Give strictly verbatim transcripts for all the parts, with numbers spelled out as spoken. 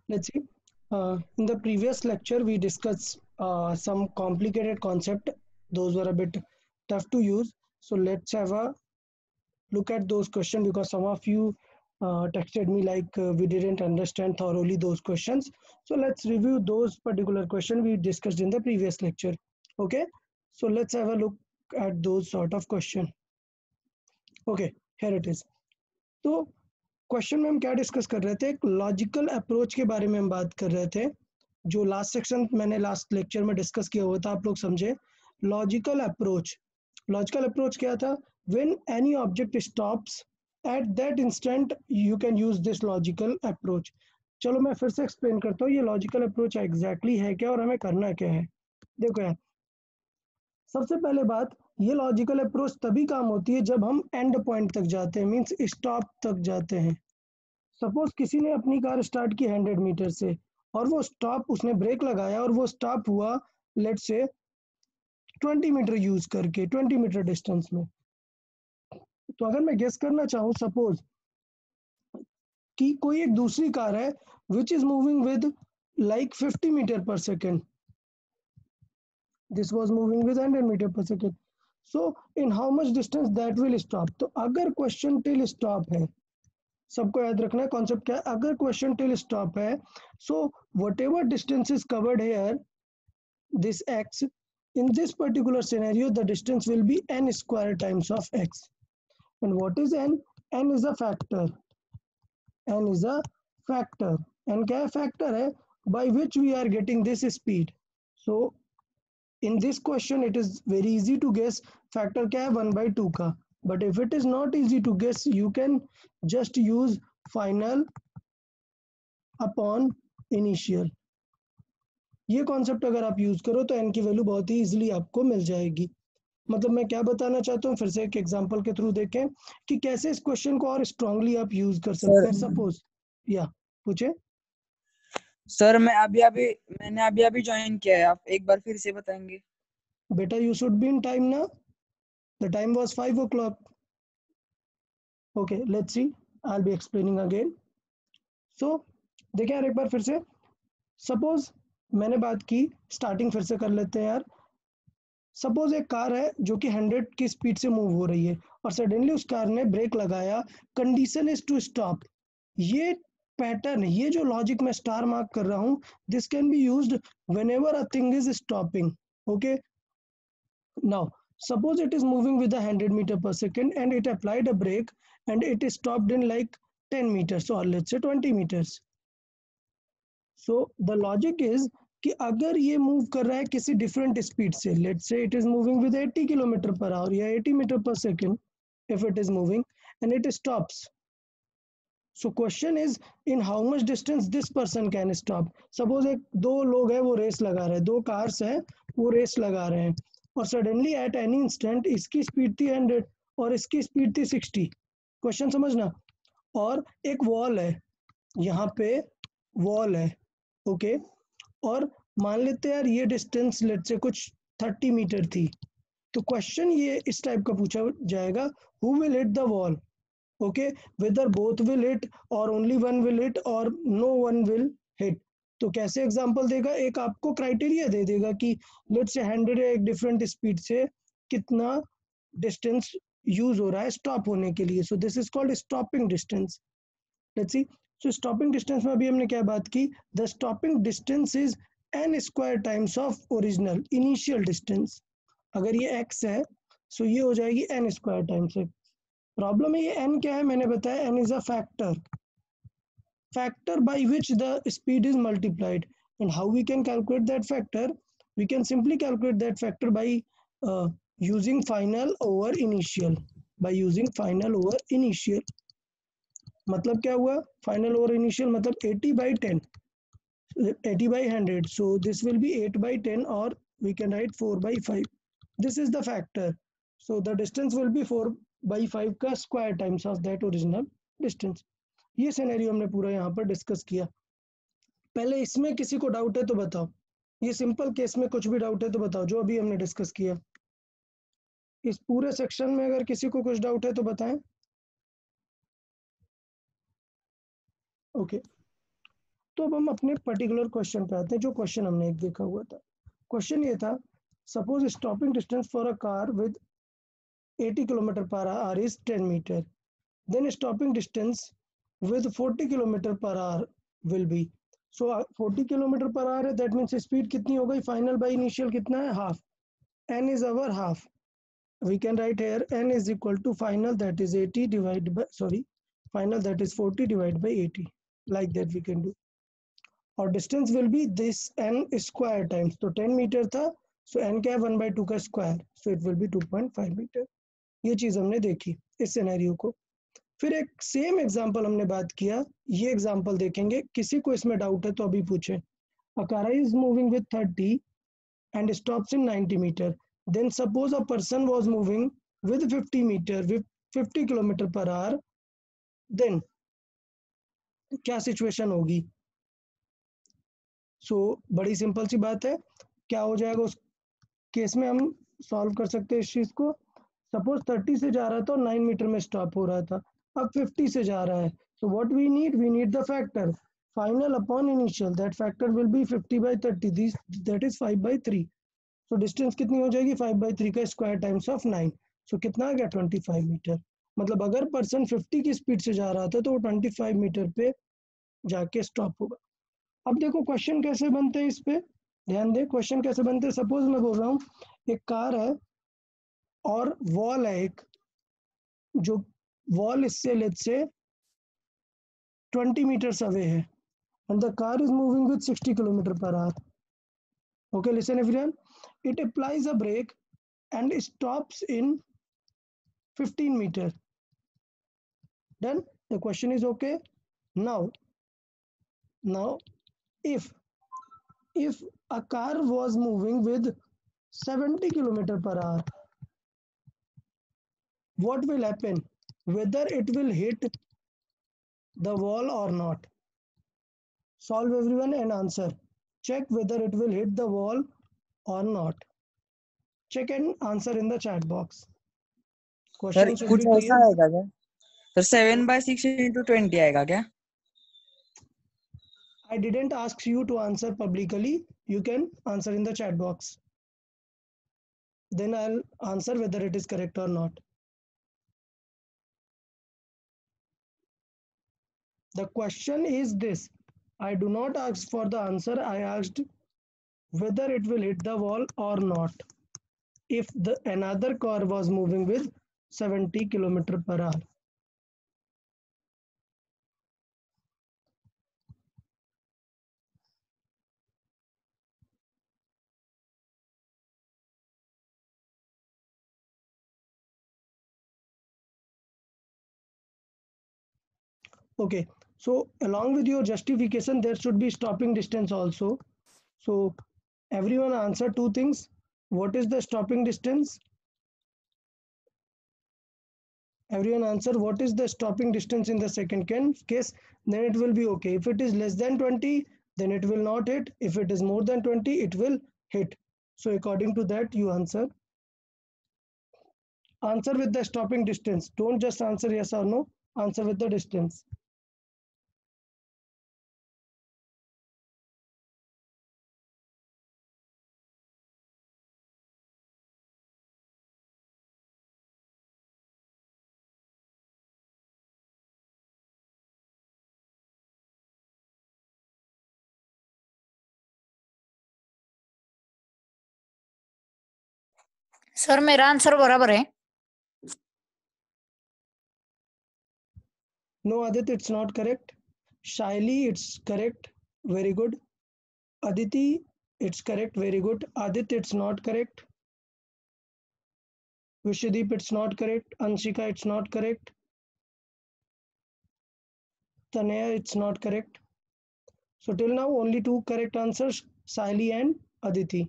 Let's see. Uh, in the previous lecture, we discussed uh, some complicated concept. Those were a bit tough to use. So let's have a look at those questions because some of you uh, texted me like uh, we didn't understand thoroughly those questions. So let's review those particular questions we discussed in the previous lecture. Okay. So let's have a look at those sort of question. Okay, here it is. तो question में हम क्या discuss कर रहे थे, एक logical approach के बारे में हम बात कर रहे थे। जो लास्ट सेक्शन मैंने लास्ट लेक्चर में डिस्कस किया हुआ था, आप लोग समझे। लॉजिकल अप्रोच, लॉजिकल अप्रोच क्या था? When any object stops at that instant you can use this logical approach. चलो मैं फिर से एक्सप्लेन करता हूँ ये लॉजिकल अप्रोच एग्जैक्टली है क्या और हमें करना क्या है। देखो यार, सबसे पहले बात, ये लॉजिकल अप्रोच तभी काम होती है जब हम एंड पॉइंट तक जाते हैं, मींस स्टॉप तक जाते हैं। सपोज किसी ने अपनी कार स्टार्ट की हंड्रेड मीटर से और वो स्टॉप, उसने ब्रेक लगाया और वो स्टॉप हुआ let's say twenty metre use करके, ट्वेंटी मीटर डिस्टेंस में। तो अगर मैं गेस करना चाहूँ, सपोज कि कोई एक दूसरी कार है which is moving with like fifty metre per second, this was moving with hundred metre per second, so in how much distance that will stop. तो अगर क्वेश्चन टिल स्टॉप है, सबको याद रखना है कॉन्सेप्ट क्या है। अगर क्वेश्चन टिल स्टॉप है, so whatever distance is covered here, this x, in this particular scenario the distance will be n square times of x. And what is n? N is a factor, n is a factor, n क्या है? factor है by which we are getting this speed. So in this question it is very easy to guess factor क्या है? one by two का. But if it is not easy to guess, you can just use final upon initial. ये concept अगर आप use करो तो n की value बहुत ही इजीली आपको मिल जाएगी। मतलब मैं क्या बताना चाहता हूँ, फिर से एक एग्जांपल के थ्रू देखें कि कैसे इस क्वेश्चन को और स्ट्रांगली आप यूज कर सकते सर हैं। सपोज या पूछे सर मैं अभी अभी मैंने अभी अभी ज्वाइन किया है, आप एक बार फिर से बताएंगे? बेटा, you should be in time ना, the time was five o'clock. Okay, let's see, I will be explaining again. So देखिए यार, एक बार फिर से सपोज मैंने बात की, स्टार्टिंग फिर से कर लेते हैं यार। सपोज एक कार है जो कि हंड्रेड की स्पीड से मूव हो रही है और सडनली उस कार ने ब्रेक लगाया, कंडीशन इज टू स्टॉप। ये पैटर्न, ये जो लॉजिक मैं स्टार मार्क कर रहा हूँ, this can be used whenever a thing is stopping. Okay, now suppose it is moving with a hundred meter per second and it applied a brake and it is stopped in like ten meters or let's say twenty meters. So the logic is कि अगर ये move कर रहा है किसी different speed से, let's say it is moving with eighty kilometre per hour या eighty metre per second, if it is moving and it stops, so question is in how much distance this person can stop. Suppose एक दो लोग हैं, वो race लगा रहे हैं, दो कार्स हैं, वो रेस लगा रहे हैं और सडनली एट एनी इंस्टेंट इसकी स्पीड थी हंड्रेड और इसकी स्पीड थी सिक्सटी। क्वेश्चन समझना। और एक वॉल है, यहाँ पे वॉल है, ओके okay? और मान लेते हैं यार ये डिस्टेंस लेट से कुछ थर्टी मीटर थी। तो क्वेश्चन ये इस टाइप का पूछा जाएगा, who will hit the wall, okay, whether both will hit और ओनली वन विल हिट और नो वन विल हिट। तो कैसे एग्जांपल देगा, एक आपको क्राइटेरिया दे देगा कि लेट से हंड्रेड एक डिफरेंट स्पीड से कितना डिस्टेंस यूज हो रहा है स्टॉप होने के लिए। So this is called stopping distance. Let's see, so stopping distance में अभी हमने क्या बात की, the stopping distance is n square times of original initial distance. अगर ये x है, सो ये हो जाएगी n square times x। Problem है ये n क्या है, मैंने बताया n is a factor, factor by which the speed is multiplied. And how we can calculate that factor? We can simply calculate that factor by uh, using final over initial, by using final over initial। मतलब क्या हुआ, final over initial मतलब eighty by ten, eighty by hundred, so this will be eight by ten or we can write four by five. This is the factor, so the distance will be four by five का square times of that original distance. ये सिनेरियो हमने पूरा यहाँ पर discuss किया। पहले इसमें किसी को डाउट है तो बताओ, ये सिंपल केस में कुछ भी डाउट है तो बताओ, जो अभी हमने डिस्कस किया इस पूरे सेक्शन में अगर किसी को कुछ डाउट है तो बताएं। ओके, तो अब हम अपने पर्टिकुलर क्वेश्चन पे आते हैं, जो क्वेश्चन हमने एक देखा हुआ था। क्वेश्चन ये था, suppose stopping distance for a car with eighty kilometer per hour is ten meter, then stopping distance with forty kilometer per hour will be, so uh, forty kilometer per hour है, that means speed कितनी हो गई, final by initial कितना है, half, n is our half, we can write here n is equal to final, that is eighty divided by, sorry, final that is forty divided by eighty, like that we can do, और distance will be this n square times, तो ten meter था, so n क्या है, one by two का square, so it will be two point five meter। ये चीज हमने देखी इस सिनेरियो को। फिर एक सेम एग्जांपल हमने बात किया, ये एग्जांपल देखेंगे, किसी को इसमें डाउट है तो अभी पूछे। A car is moving with thirty and stops in ninety meter, then suppose a person was moving with fifty meter with fifty kilometer per hour, then क्या सिचुएशन होगी। सो so, बड़ी सिंपल सी बात है, क्या हो जाएगा उस केस में, हम सॉल्व कर सकते हैं इस चीज को। सपोज थर्टी से जा रहा था और नाइन मीटर में स्टॉप हो रहा था, अब फिफ्टी से जा रहा है, so what we need, we need the factor final upon initial, that factor will be fifty by thirty, this that is five by three, so distance कितनी हो जाएगी, फाइव बाई थ्री का square times of nine, so कितना आ गया, twenty five metre. मतलब अगर person fifty की स्पीड से जा रहा था तो वो ट्वेंटी फाइव मीटर पे जाके स्टॉप होगा। अब देखो क्वेश्चन कैसे बनते हैं, इस पे ध्यान दे, क्वेश्चन कैसे बनते हैं। सपोज मैं बोल रहा हूँ एक कार है और वॉल है एक, जो वॉल इससे let's say twenty meters away है, and the car is moving with sixty kilometer per hour. Okay, listen everyone, it applies a brake and stops in fifteen meter. Done, the question is okay. Now now if if a car was moving with seventy kilometer per hour, what will happen, whether it will hit the wall or not. Solve everyone and answer. Check whether it will hit the wall or not. Check and answer in the chat box. Sir Question should कुछ be ऐसा clear. आएगा क्या sir, seven by six into twenty आएगा क्या? I didn't ask you to answer publicly. You can answer in the chat box. Then I'll answer whether it is correct or not. The question is this. I do not ask for the answer. I asked whether it will hit the wall or not if the another car was moving with seventy kilometer per hour. Okay, so along with your justification, there should be stopping distance also. So everyone answer two things. What is the stopping distance? Everyone answer what is the stopping distance in the second case, then it will be okay. If it is less than twenty, then it will not hit. If it is more than twenty, it will hit. So according to that, you answer. Answer with the stopping distance. Don't just answer yes or no. Answer with the distance. Sir मेरा answer बराबर है। No, Adit, it's not correct. Shaili, it's correct. Very good. Aditi, it's correct. Very good. Adit, it's not correct. Vishwadeep, it's not correct. Anshika, it's not correct. Tanaya, it's not correct. So till now, only two correct answers, Shaili and Aditi.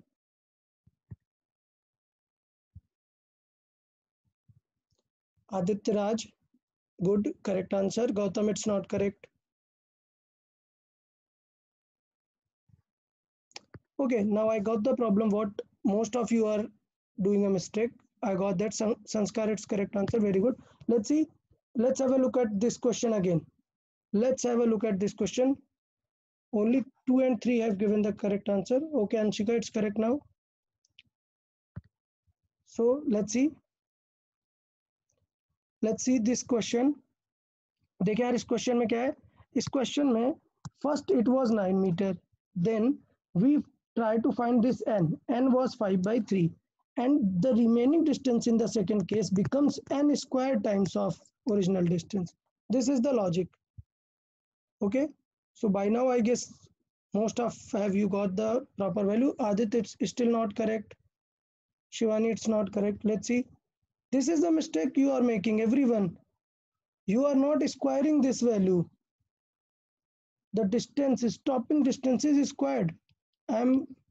Aditya Raj, good, correct answer. Gautam, it's not correct. Okay, now I got the problem what most of you are doing a mistake. I got that. Sanskar, it's correct answer. Very good. Let's see. Let's have a look at this question again. Let's have a look at this question. only two and three have given the correct answer. Okay, Anshika, it's correct now. So let's see. Let's see this question. देखिए यार इस question में क्या है, इस question में first it was nine metre, then we try to find this n, n was five by three, and the remaining distance in the second case becomes n square times of original distance. This is the logic. Okay, so by now I guess most of have you got the proper value. Adit, it's still not correct. Shivani, it's not correct. Let's see. This is the mistake you are making, everyone. You are not squaring this value. The distance, stopping distance is squared. I'm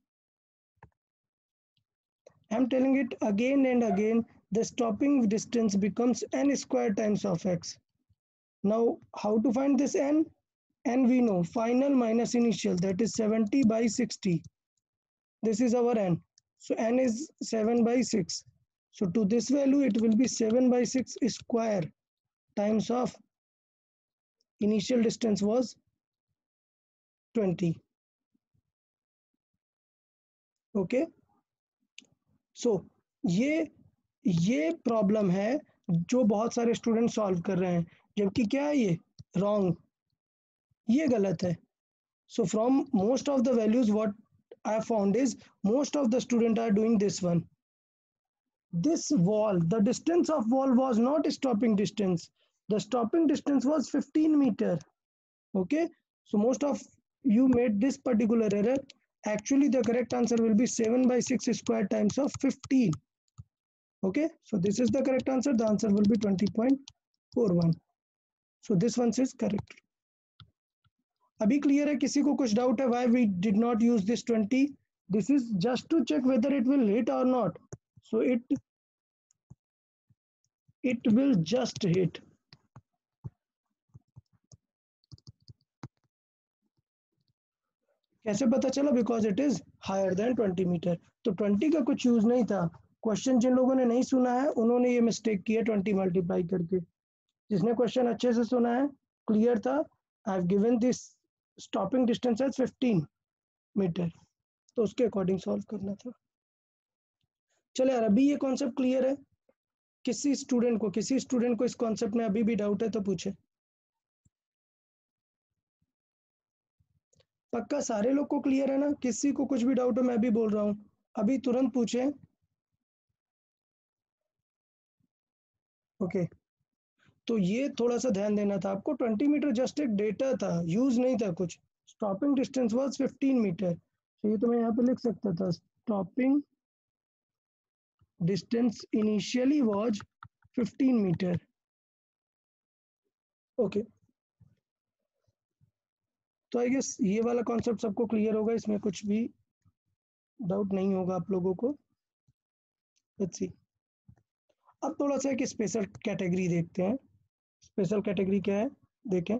I'm telling it again and again. The stopping distance becomes n squared times of x. Now, how to find this n? N we know, final minus initial, that is seventy by sixty. This is our n. So n is seven by six. So to this value, it will be seven by six square times of initial distance was twenty. Okay. So ये ये problem है जो बहुत सारे student solve कर रहे हैं, जबकि क्या है ये रॉन्ग, ये गलत है. So from most of the values what I found is most of the student are doing this one. This wall, the distance of wall was not stopping distance. The stopping distance was fifteen meter. Okay, so most of you made this particular error. Actually, the correct answer will be seven by six square times of fifteen. Okay, so this is the correct answer. The answer will be twenty point four one. So this one is correct. अभी clear है? किसी को कुछ doubt है why we did not use this twenty? This is just to check whether it will hit or not. So it it will just hit. कैसे पता चला? Because it is higher than twenty meter. तो twenty का कुछ use नहीं था. Question जिन लोगों ने नहीं सुना है उन्होंने ये मिस्टेक किया twenty मल्टीप्लाई करके. जिसने क्वेश्चन अच्छे से सुना है, क्लियर था, I have given this stopping distance as fifteen metre, तो उसके अकॉर्डिंग सॉल्व करना था. चले यार, अभी ये कॉन्सेप्ट क्लियर है? किसी स्टूडेंट को किसी स्टूडेंट को इस कॉन्सेप्ट में अभी भी डाउट है तो पूछे. पक्का सारे लोग को क्लियर है ना? किसी को कुछ भी डाउट हो, मैं भी बोल रहा हूँ, अभी तुरंत पूछे. Okay okay. तो ये थोड़ा सा ध्यान देना था आपको. twenty मीटर जस्ट एक डेटा था, यूज नहीं था कुछ. Stopping distance was fifteen metre. तो ये तो मैं यहाँ पे लिख सकता था, stopping distance initially was fifteen metre. Okay, तो आई गेस ये वाला कॉन्सेप्ट सबको क्लियर होगा, इसमें कुछ भी डाउट नहीं होगा आप लोगों को. Let's see. अब थोड़ा सा एक स्पेशल कैटेगरी देखते हैं. स्पेशल कैटेगरी क्या है देखें.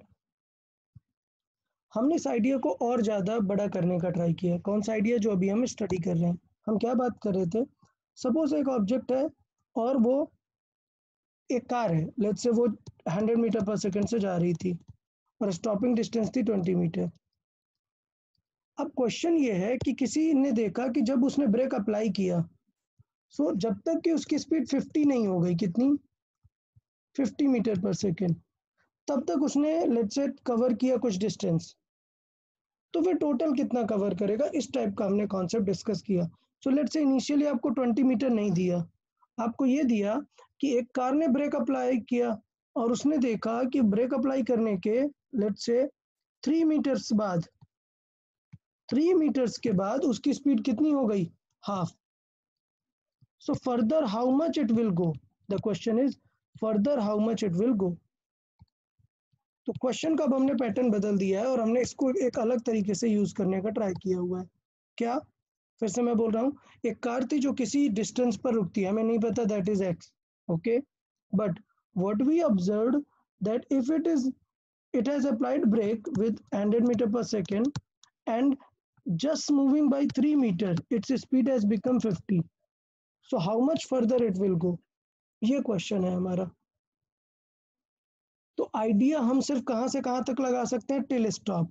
हमने इस आइडिया को और ज़्यादा बड़ा करने का ट्राई किया. कौन सा आइडिया? जो अभी हम स्टडी कर रहे हैं. हम क्या बात कर रहे थे? सपोज एक ऑब्जेक्ट है और वो एक कार है, लेट्स से वो one hundred metre per second से जा रही थी और स्टॉपिंग डिस्टेंस थी twenty मीटर. अब क्वेश्चन ये है कि किसी ने देखा कि जब उसने ब्रेक अप्लाई किया, सो so, जब तक कि उसकी स्पीड fifty नहीं हो गई, कितनी? fifty मीटर पर सेकेंड, तब तक उसने लेट्स से कवर किया कुछ डिस्टेंस. तो फिर टोटल कितना कवर करेगा? इस टाइप का हमने कॉन्सेप्ट डिस्कस किया. सो लेट्स से इनिशियली आपको twenty मीटर नहीं दिया, आपको ये दिया कि एक कार ने ब्रेक अप्लाई किया और उसने देखा कि ब्रेक अप्लाई करने के लेट्स से three मीटर्स बाद three मीटर्स के बाद उसकी स्पीड कितनी हो गई? Half. So further how much it will go? The question is further how much it will go. तो क्वेश्चन का अब हमने पैटर्न बदल दिया है और हमने इसको एक अलग तरीके से यूज करने का ट्राई किया हुआ है. क्या? फिर से मैं बोल रहा हूँ, एक कार थी जो किसी डिस्टेंस पर रुकती है, हमें नहीं पता that is x. Okay, but what we observed that if it is it has applied brake with one hundred meter per second and just moving by three meter, its speed has become fifty. So how much further it will go? ये question है हमारा. तो idea हम सिर्फ कहाँ से कहाँ तक लगा सकते हैं? Till stop.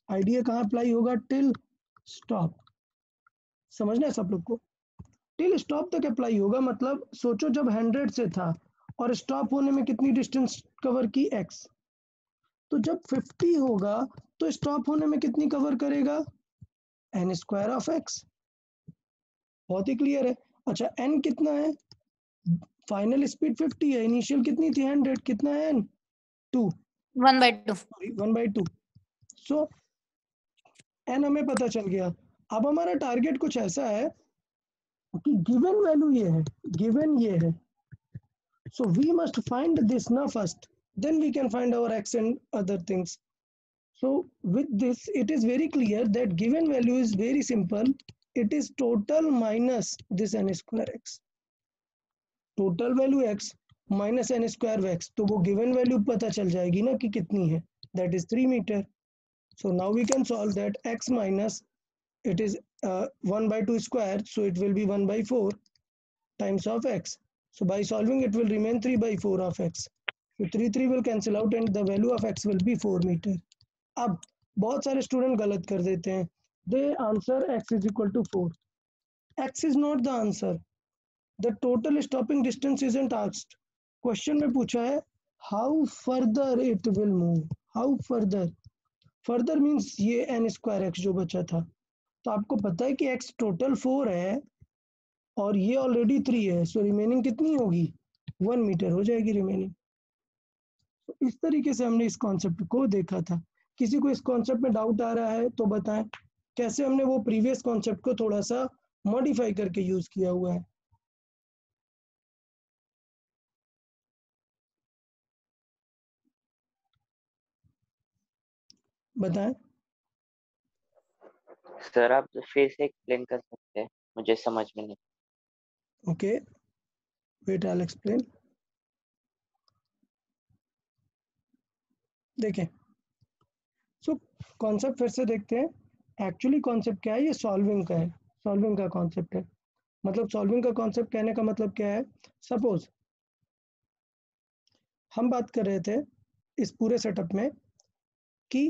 आइडिया कहाँ अप्लाई होगा? Till stop. समझना है सब लोग को? टिल स्टॉप तक अप्लाई होगा। मतलब सोचो जब हंड्रेड से था और स्टॉप होने में कितनी डिस्टेंस कवर की? एक्स। तो जब फिफ्टी होगा तो स्टॉप होने में कितनी कवर करेगा? N square of x. बहुत ही क्लियर है। अच्छा एन कितना है? फाइनल स्पीड फिफ्टी है, इनिशियल कितनी थी? हंड्रेड। कितना है n? Two. One by two. Sorry one by two. So n हमें पता चल गया। अब हमारा टारगेट कुछ ऐसा है कि गिवन वैल्यू ये है, गिवन ये है, so we must find this now first, then we can find our x and other things. So with this it is very clear that given value is very simple. It is total minus this n square x. Total value x minus n square x. तो वो given value पता चल जाएगी ना कि कितनी है, that is three meter. So now we can solve that x minus, it is uh, one by two square, so it will be one by four times of x. So by solving it will remain three by four of x. So three three will cancel out and the value of x will be four meter. अब बहुत सारे student गलत कर देते हैं. They answer x is equal to four. X is not the answer. The total stopping distance isn't asked. Question में पूछा है how further it will move. How further? Further means ये n square x जो बचा था. तो आपको पता है कि x टोटल फोर है और ये ऑलरेडी थ्री है, सो रिमेनिंग कितनी होगी? वन मीटर हो जाएगी रिमेनिंग। तो इस तरीके से हमने इस कॉन्सेप्ट को देखा था। किसी को इस कॉन्सेप्ट में डाउट आ रहा है तो बताएं, कैसे हमने वो प्रीवियस कॉन्सेप्ट को थोड़ा सा मॉडिफाई करके यूज किया हुआ है। बताएं। सर आप फिर से एक्सप्लेन कर सकते हैं, मुझे समझ में नहीं। Okay wait I will explain. देखें, सो कॉन्सेप्ट फिर से देखते हैं। एक्चुअली कॉन्सेप्ट क्या है? ये सॉल्विंग का है, सॉल्विंग का कॉन्सेप्ट है। मतलब सॉल्विंग का कॉन्सेप्ट कहने का मतलब क्या है? सपोज हम बात कर रहे थे इस पूरे सेटअप में कि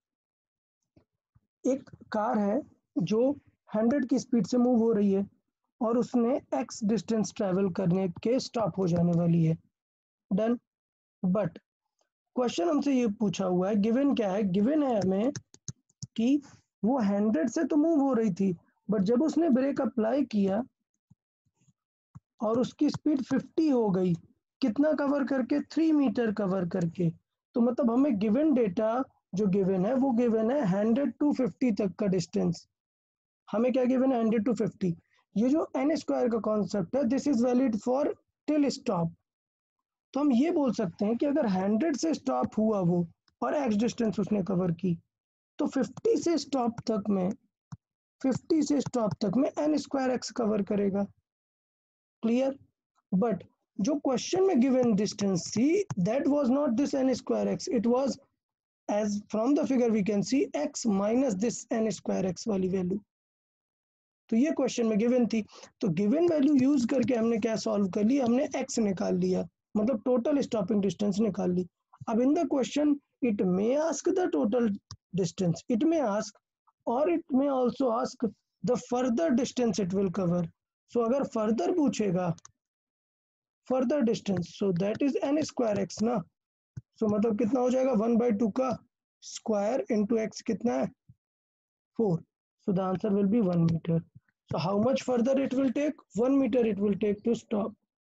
एक कार है जो हंड्रेड की स्पीड से मूव हो रही है और उसने एक्स डिस्टेंस ट्रेवल करने के स्टॉप हो जाने वाली है। डन। बट क्वेश्चन हमसे ये पूछा हुआ है, गिवन क्या है? गिवन है हमें कि वो हंड्रेड से तो मूव हो रही थी, बट जब उसने ब्रेक अप्लाई किया और उसकी स्पीड फिफ्टी हो गई, कितना कवर करके? थ्री मीटर कवर करके। तो मतलब हमें गिवन डेटा जो गिवन है वो गिवन है हंड्रेड टू फिफ्टी तक का डिस्टेंस। हमें क्या गिवन है? Hundred two fifty. ये जो एन स्क्वायर का कॉन्सेप्ट है, this is valid for till stop. तो हम ये बोल सकते हैं कि अगर हंड्रेड से स्टॉप हुआ वो और एक्स डिस्टेंस उसने कवर की, तो फिफ्टी से स्टॉप तक में फिफ्टी से स्टॉप तक में एन स्क्वायर एक्स कवर करेगा। क्लियर? बट जो क्वेश्चन में गिवन डिस्टेंस थी, that was not this n square x, it was as from the figure we can see x minus this n square x वाली value. तो ये question में given थी, तो गिवन वैल्यू यूज करके हमने क्या सॉल्व कर लिया? हमने x निकाल लिया, मतलब टोटल स्टॉपिंग डिस्टेंस निकाल ली। अब in the question it may ask the total distance, it may ask, और it may also ask the further distance it will cover. So अगर फर्दर पूछेगा further distance, so that is n square x ना। So so, मतलब कितना हो जाएगा? One by two का square into x कितना है? Four. So the answer will be one metre. So how much further it will take? One metre it will take to stop.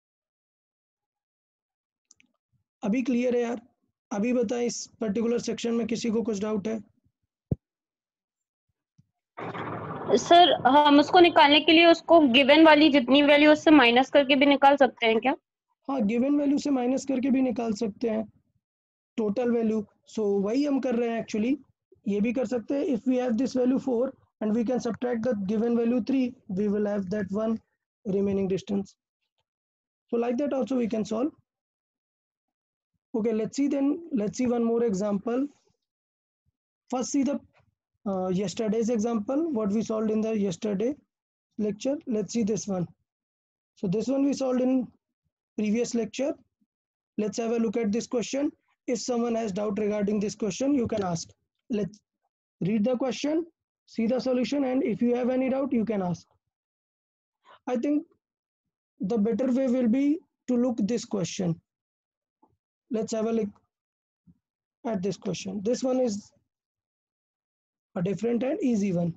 अभी clear है यार? अभी बताएं इस पर्टिकुलर सेक्शन में किसी को कुछ डाउट है? सर हम उसको निकालने के लिए उसको गिवन वाली जितनी वैल्यू उससे माइनस करके भी निकाल सकते हैं क्या? हाँ, गिवन वैल्यू से माइनस करके भी निकाल सकते हैं टोटल वैल्यू। सो वही हम कर रहे हैं एक्चुअली। ये भी कर सकते हैं, if we have this value four and we can subtract the given value three, we will have that one remaining distance. So like that also we can solve. Okay, let's see then, let's see one more example. First see the uh, yesterday's example, what we solved in the yesterday lecture. Let's see this one. So this one we solved in previous lecture. Let's have a look at this question. If someone has doubt regarding this question, you can ask. Let's read the question, see the solution, and if you have any doubt, you can ask. I think the better way will be to look this question. Let's have a look at this question. This one is a different and easy one.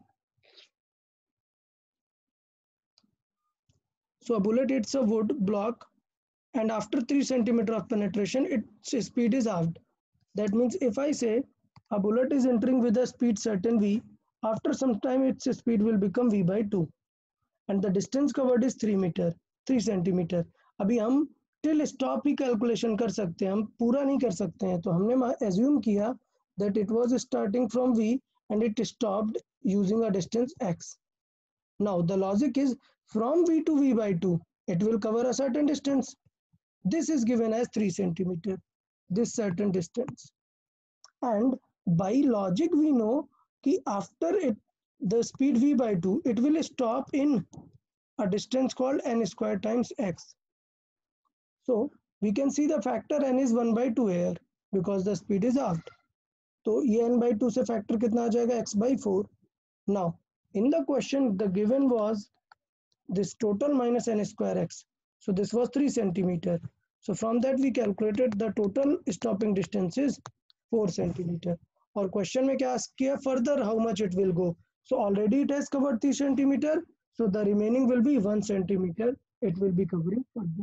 So a bullet hits a wood block, and after three centimeter of penetration, its speed is halved. That means if I say a bullet is entering with a speed certain v, after some time its speed will become v by two, and the distance covered is three meter, three centimeter. अभी हम till stop ही calculation कर सकते हैं, हम पूरा नहीं कर सकते हैं. तो हमने assume किया that it was starting from v and it stopped using a distance x. Now the logic is from v to v by two, it will cover a certain distance. This is given as three centimeter, this certain distance. And by logic we know कि after it the speed v by two, it will stop in a distance called n square times x. So we can see the factor n is one by two here because the speed is halved. तो ये n by two से factor कितना आ जाएगा, x by four. Now in the question the given was this total minus n square x. So this was three centimeter. So from that we calculated the total stopping distance is four centimeter. और question में क्या ask किया, further how much it will go. So already it has covered three centimeter. So the remaining will be one centimeter. It will be covering further.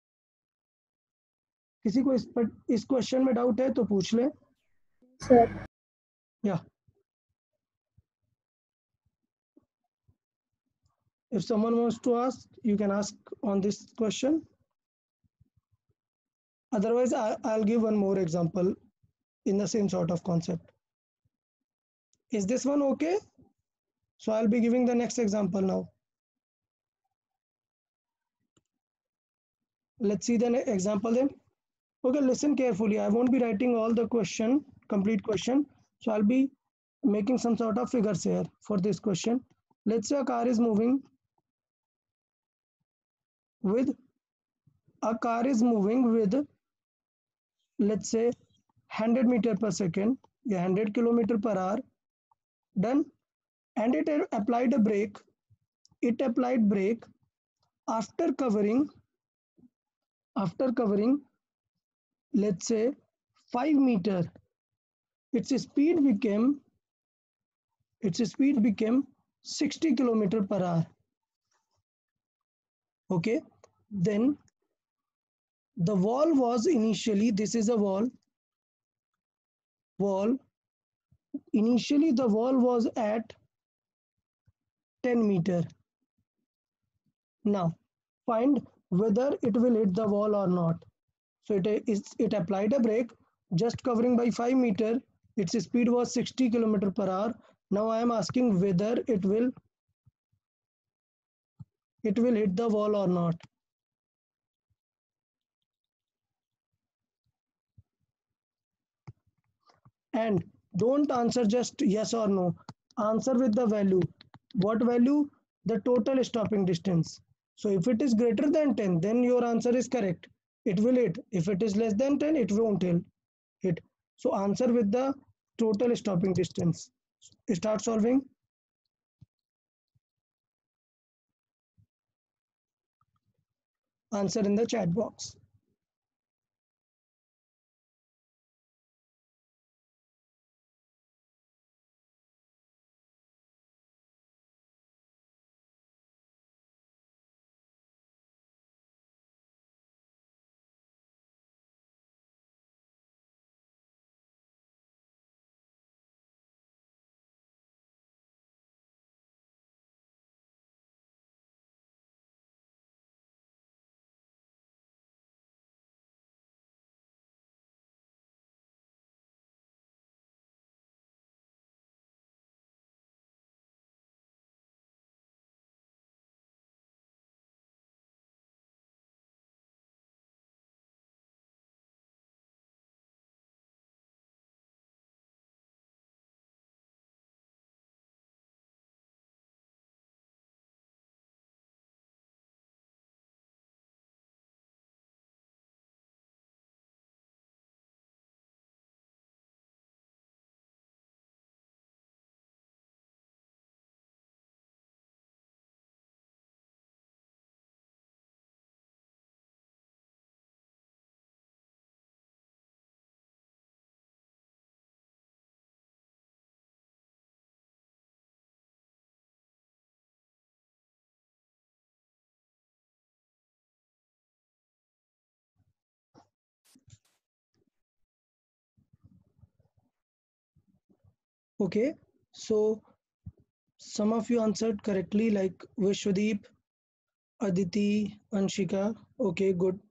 किसी को इस पर इस question में doubt है तो पूछ ले. Sir. Yeah. If someone wants to ask, you can ask on this question. Otherwise, I, I'll give one more example in the same sort of concept. Is this one okay? So I'll be giving the next example now. Let's see the next example then. Okay, listen carefully. I won't be writing all the question, complete question. So I'll be making some sort of figures here for this question. Let's say a car is moving with a car is moving with let's say one hundred meter per second, yeah, one hundred kilometer per hour, done, and it applied a brake. It applied brake after covering after covering let's say five meter. Its speed became its speed became sixty kilometer per hour. Okay, then the wall was initially, this is a wall wall initially the wall was at ten meter. Now find whether it will hit the wall or not. So it is it applied a brake just covering by five meter. Its speed was sixty kilometer per hour. Now I am asking whether it will it will hit the wall or not. And don't answer just yes or no. Answer with the value. What value? The total stopping distance. So if it is greater than ten, then your answer is correct. It will hit. If it is less than ten, it won't hit. So answer with the total stopping distance. Start solving. Answer in the chat box. Okay, so some of you answered correctly, like Vishwadeep, Aditi, Anshika. Okay, good.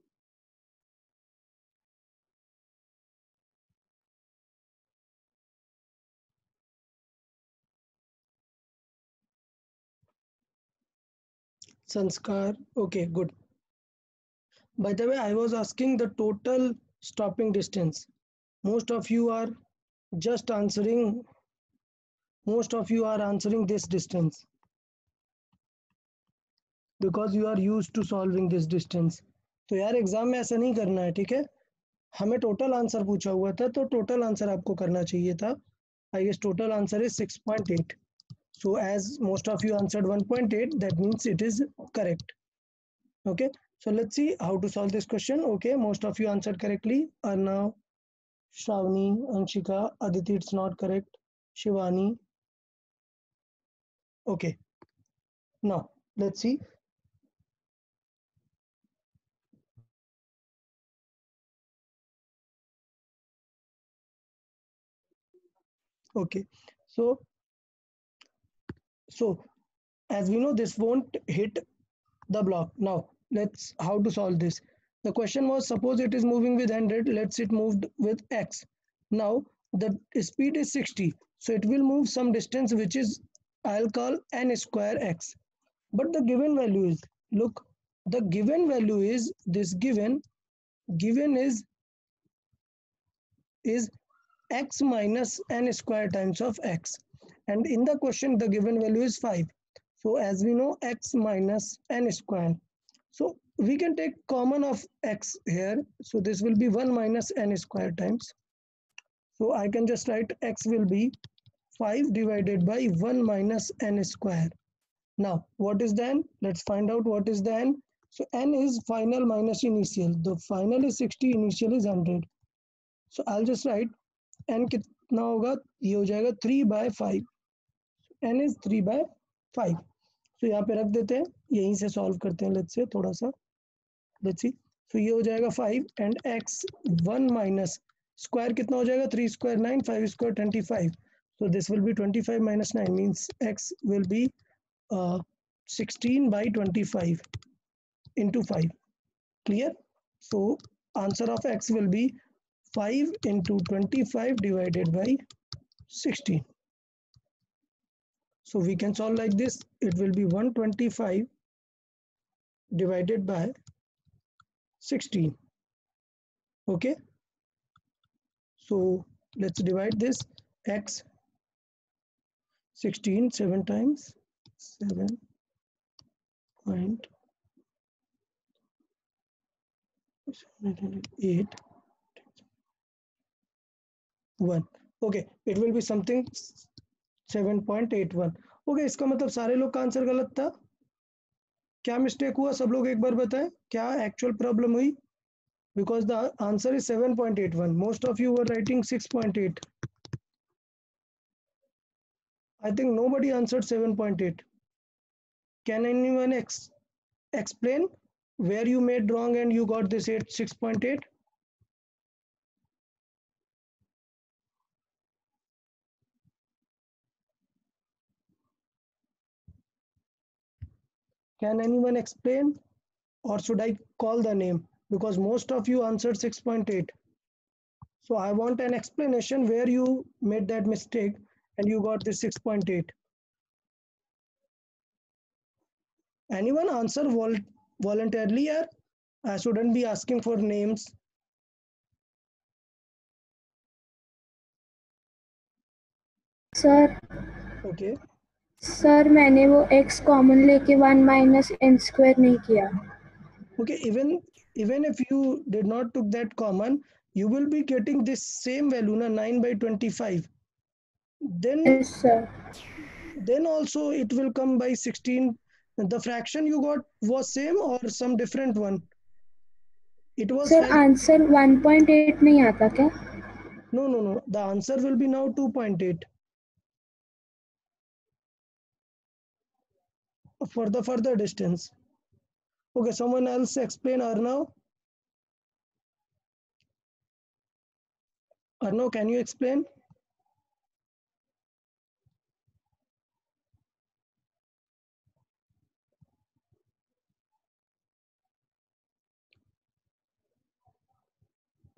Sanskar. Okay, good. By the way, I was asking the total stopping distance. Most of you are just answering, most of you are answering this distance because you are used to solving this distance. तो यार exam में ऐसा नहीं करना है, ठीक है? हमें टोटल आंसर पूछा हुआ था, तो टोटल आंसर आपको करना चाहिए था. I guess total answer is six point eight. So as most of you answered one point eight, that means it is correct. Okay, so let's see how to solve this question. Okay, most of you answered correctly. Arnav, Shravani, Anshika, Aditi, it's not correct. Shivani. Okay, now let's see. Okay, so so as we know, this won't hit the block. Now let's how to solve this. The question was, suppose it is moving with one hundred, let's it moved with x. Now the speed is sixty, so it will move some distance which is, I'll call n square x. But the given value is, look, the given value is this given given is is x minus n square times of x, and in the question the given value is five. So as we know, x minus n square, so we can take common of x here, so this will be one minus n square times, so I can just write x will be five divided by one minus n square. Now what is the n? Let's find out what is the n. So n is final minus initial. The final is sixty, initial is one hundred. So I'll just write n कितना होगा, ये हो जाएगा three by five. n is three by five. So यहाँ पे रख देते हैं, यहीं से सॉल्व करते हैं. लेट्स से थोड़ा सा, लेट्स सी. तो ये हो जाएगा five and x one minus square कितना हो जाएगा, three square nine, five square twenty-five. So this will be twenty-five minus nine, means x will be uh, sixteen by twenty-five into five. Clear? So answer of x will be five into twenty-five divided by sixteen. So we can solve like this. It will be one hundred twenty-five divided by sixteen. Okay, so let's divide this. X sixteen, seven times seven point eight one. Okay, it will be something seven point eight one. Okay, इसका मतलब सारे लोग का answer गलत था. क्या mistake हुआ, सब लोग एक बार बताएं, क्या एक्चुअल प्रॉब्लम हुई? Because the answer is seven point eight one. Most of you were writing six point eight. I think nobody answered seven point eight. Can anyone ex explain where you made wrong and you got this eight six point eight? Can anyone explain, or should I call the name? Because most of you answered six point eight. So I want an explanation where you made that mistake and you got this six point eight. Anyone answer vol voluntarily here? I shouldn't be asking for names. Sir Okay. Sir मैंने वो x common लेके one minus n square नहीं किया. Okay, even even if you did not took that common, you will be getting this same value, na, nine by twenty-five. Then Yes, sir. then also it will come by sixteen. The fraction you got was same or some different one? It was sir five. Answer one point eight नहीं आता क्या? No, no, no. The answer will be now two point eight. For the further distance. Okay, someone else explain Arnav. Arnav, can you explain?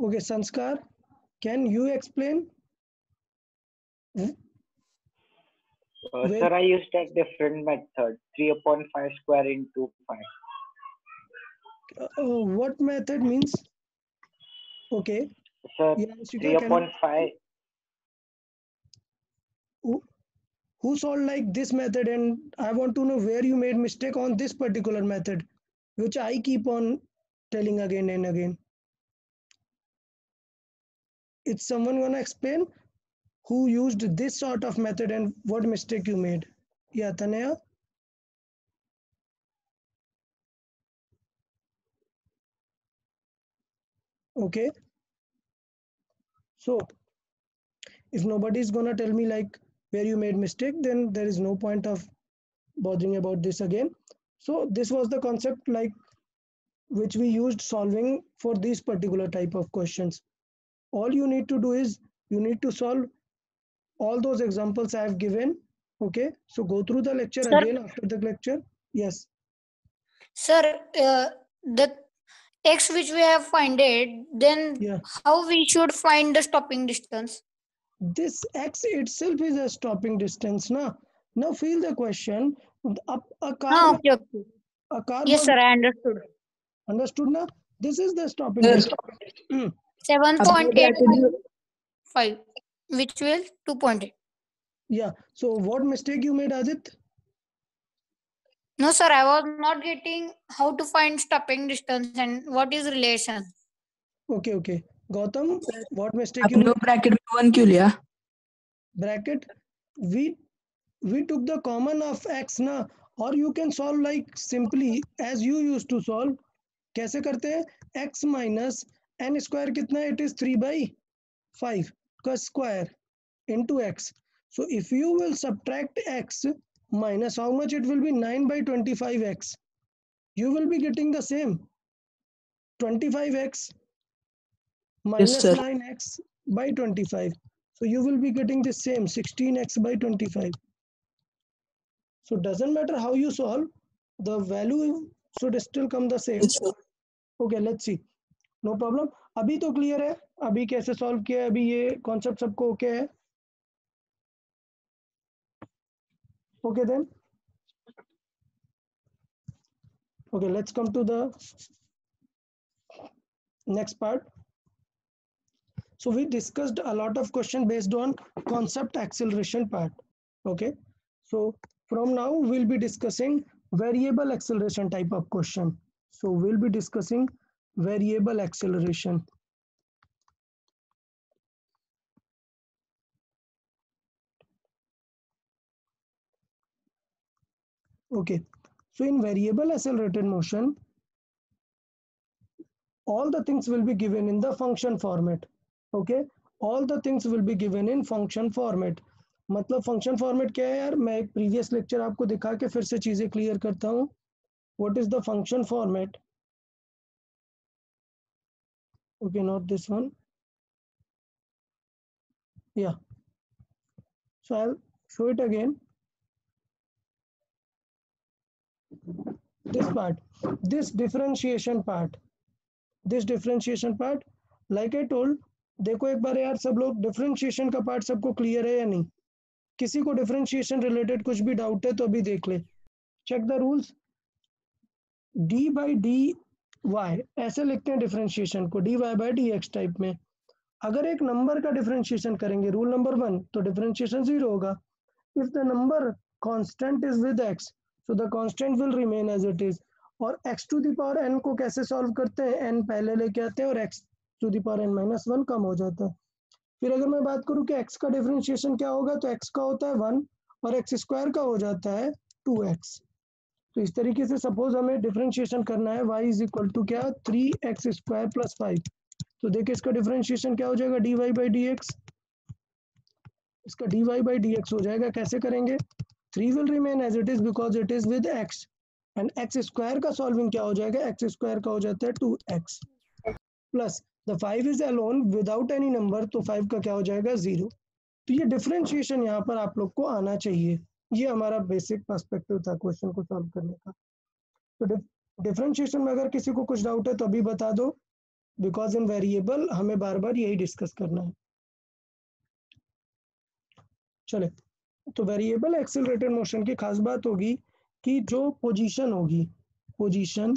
Okay, Sanskar, can you explain? Uh, Where- sir, I used a different method, three upon five square into five. Uh, what method means? Okay. Sir, Yeah, Shika, three can upon you- five. Who, who solved like this method, and I want to know where you made mistake on this particular method, which I keep on telling again and again. Is someone gonna explain who used this sort of method and what mistake you made? Yeah, Tanaya. Okay. So if nobody is gonna tell me like where you made mistake, then there is no point of bothering about this again. So this was the concept like which we used solving for these particular type of questions. All you need to do is you need to solve all those examples I have given. Okay, so go through the lecture Sir. again after the lecture. Yes. Sir, uh, the x which we have finded, then Yeah. how we should find the stopping distance? This x itself is a stopping distance. Now, now feel the question. A, a car, Ah, okay, okay. a car Yes, was sir, I understood. understood now. This is the stopping Sir. distance. seven अब point ये eight bracket five, which will two point eight. Yeah. So what mistake you made, Ajit? No, sir, I was not getting how to find stopping distance and what is relation. Okay, okay. Gautam, what mistake you आपने made? वो bracket में वन क्यों लिया? Bracket. We we took the common of x na, or you can solve like simply as you used to solve. कैसे करते हैं? X minus n square कितना है? It is three by five का square into x. So if you will subtract x minus how much, it will be nine by twenty-five x. You will be getting the same twenty-five x minus sir. nine x by twenty-five. So you will be getting the same sixteen x by twenty-five. So doesn't matter how you solve, the value should still come the same. Yes, sir. Okay, let's see. No problem. अभी तो clear है, अभी कैसे solve किया है, अभी ये concept सबको ओके है? Okay then. Okay, let's come to the next part. So we discussed a lot of questions based on concept acceleration part. Okay, so from now we'll be discussing variable acceleration type of question. So we'll be discussing variable acceleration. Okay, so in variable accelerated motion, all the things will be given in the function format. Okay, all the things will be given in function format. मतलब function format क्या है यार? मैं एक previous lecture आपको दिखा के फिर से चीजें clear करता हूँ. What is the function format? Okay, not this one. Yeah. So I'll show it again. This part, this differentiation part, this differentiation part, like I told, देखो एक बार यार सब लोग differentiation का part सबको clear है या नहीं? किसी को differentiation related कुछ भी doubt है तो अभी देख ले. Check the rules. D by dy ऐसे लिखते हैं differentiation को, dy by dx टाइप में. अगर एक नंबर का डिफरेंशिएशन करेंगे रूल नंबर वन तो डिफरेंशिएशन जीरो होगा. If the number constant is with x so the constant will remain as it is. और x to the power n को कैसे सॉल्व करते हैं? n पहले लेके आते हैं और x to the power n minus one कम हो जाता है. फिर अगर मैं बात करूं कि x का डिफरेंशिएशन क्या होगा तो x का होता है वन और x स्क्वायर का हो जाता है टू एक्स. तो इस तरीके से सपोज हमें डिफरेंशिएशन करना है y इज इक्वल टू क्या? Three x square plus five. तो देखिए इसका डिफरेंशिएशन क्या हो जाएगा? dy by d x. इसका dy बाई डी एक्स हो जाएगा. कैसे करेंगे? Three will remain as it is because it is with x and x square का सॉल्विंग क्या हो जाएगा? x स्क्वायर का हो जाता है two x plus the five is alone without any number तो फाइव का क्या हो जाएगा? जीरो. तो ये डिफरेंशिएशन यहाँ पर आप लोग को आना चाहिए. ये हमारा बेसिक पर्सपेक्टिव था क्वेश्चन को सॉल्व करने का. तो डिफरेंशिएशन में अगर किसी को कुछ डाउट है तो अभी बता दो. बिकॉज इन वेरिएबल हमें बार बार यही डिस्कस करना है। चले, तो वेरिएबल एक्सेलरेटेड मोशन की खास बात होगी कि जो पोजीशन होगी, position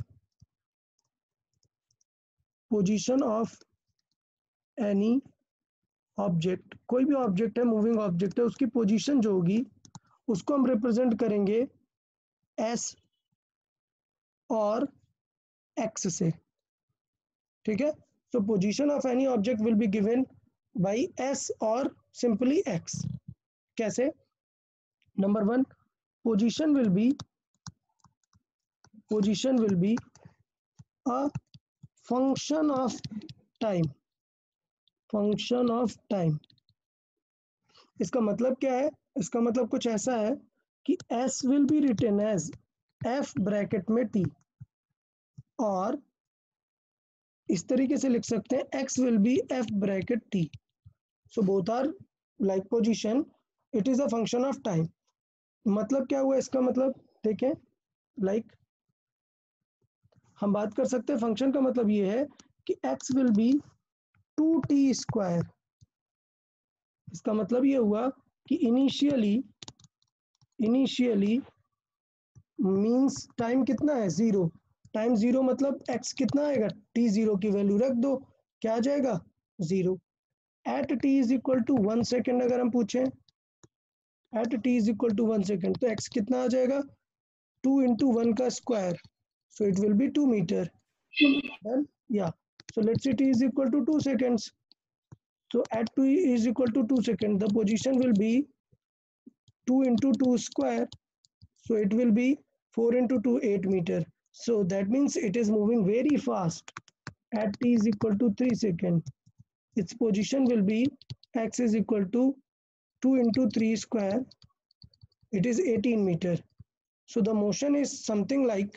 position of any object, कोई भी ऑब्जेक्ट है, मूविंग ऑब्जेक्ट है, उसकी पोजीशन जो होगी उसको हम रिप्रेजेंट करेंगे एस और एक्स से, ठीक है। So position of any object will be given by s और सिंपली एक्स। कैसे? Number one, position will be position will be a function of time, function of time. इसका मतलब क्या है? इसका मतलब कुछ ऐसा है कि s will be written as f bracket में t, और इस तरीके से लिख सकते हैं x will be f bracket t। So both are like position, it is a function of time. मतलब क्या हुआ इसका? मतलब देखें, लाइक like, हम बात कर सकते हैं फंक्शन का मतलब ये है कि x will be two t square. इसका मतलब ये हुआ कि इनिशियली इनिशियली मींस टाइम कितना है? जीरो। टाइम जीरो मतलब x कितना आएगा? t जीरो की वैल्यू रख दो, क्या आ जाएगा? Zero. At t is equal to one second अगर हम पूछें, at t is equal to one second, तो x कितना आ जाएगा? टू इंटू वन का square, so it will be two meter. Then yeah, so let's say t is equal to two seconds. So at t is equal to two seconds, the position will be two into two square, so it will be four into two, eight meter. So that means it is moving very fast. At t is equal to three seconds, its position will be x is equal to two into three square, it is eighteen meter. So the motion is something like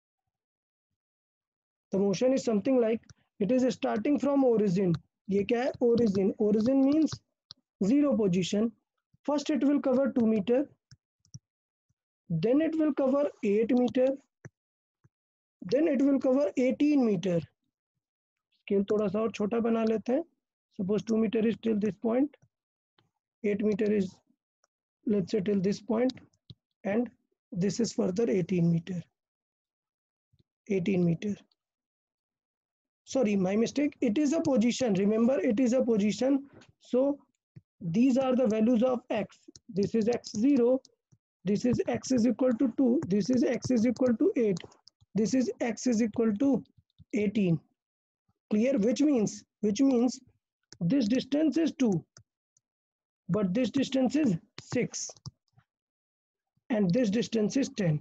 The motion is something like it is starting from origin. ये क्या है? Origin. Origin means zero position. First it will cover two meter, then it will cover eight meter, then it will cover eighteen meter. Scale थोड़ा सा और छोटा बना लेते हैं. Suppose two meter is till this point, eight meter is let's say till this point, and this is further eighteen meter. eighteen meter. Sorry, my mistake. It is a position. Remember, it is a position. So these are the values of x. This is x zero. This is x is equal to two. This is x is equal to eight. This is x is equal to eighteen. Clear? Which means, which means this distance is two, but this distance is six, and this distance is ten.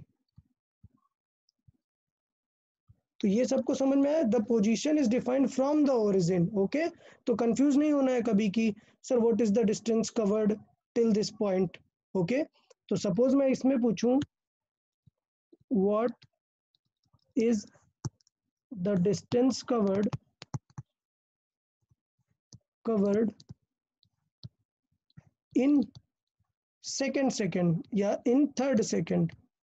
तो ये सबको समझ में आया? The position is defined from the origin. Okay, तो confuse नहीं होना है कभी कि sir what is the distance covered till this point. Okay, तो सपोज मैं इसमें पूछूं what is the distance covered covered in second second या इन थर्ड सेकेंड।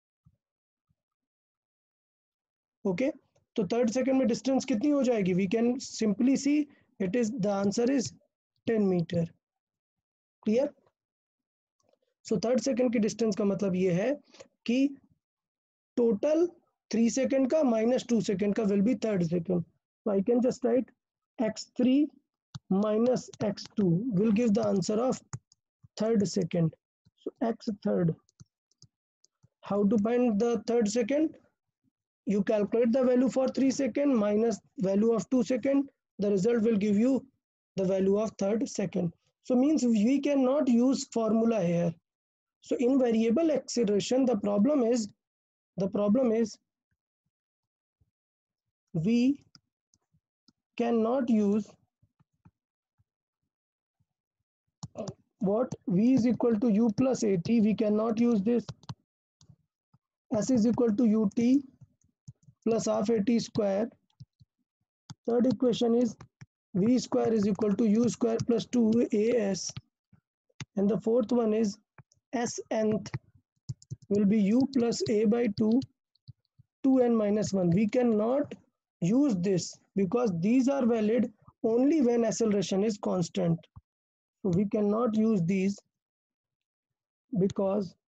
ओके, तो थर्ड सेकेंड में डिस्टेंस कितनी हो जाएगी? We can simply see it is the answer is ten metre. Clear? So third second की distance का मतलब ये है कि टोटल थ्री सेकेंड का माइनस टू सेकेंड का will be third second. So I can just write x three minus x two will give the answer of third second. So x third. How to find the third second? You calculate the value for three second minus value of two second. The result will give you the value of third second. So means we cannot use formula here. So in variable acceleration, the problem is the problem is we cannot use what v is equal to u plus at. We cannot use this. S is equal to ut plus half at square. Third equation is v square is equal to u square plus two as, and the fourth one is s nth will be u plus a by two, two n minus one. We cannot use this because these are valid only when acceleration is constant. So we cannot use these because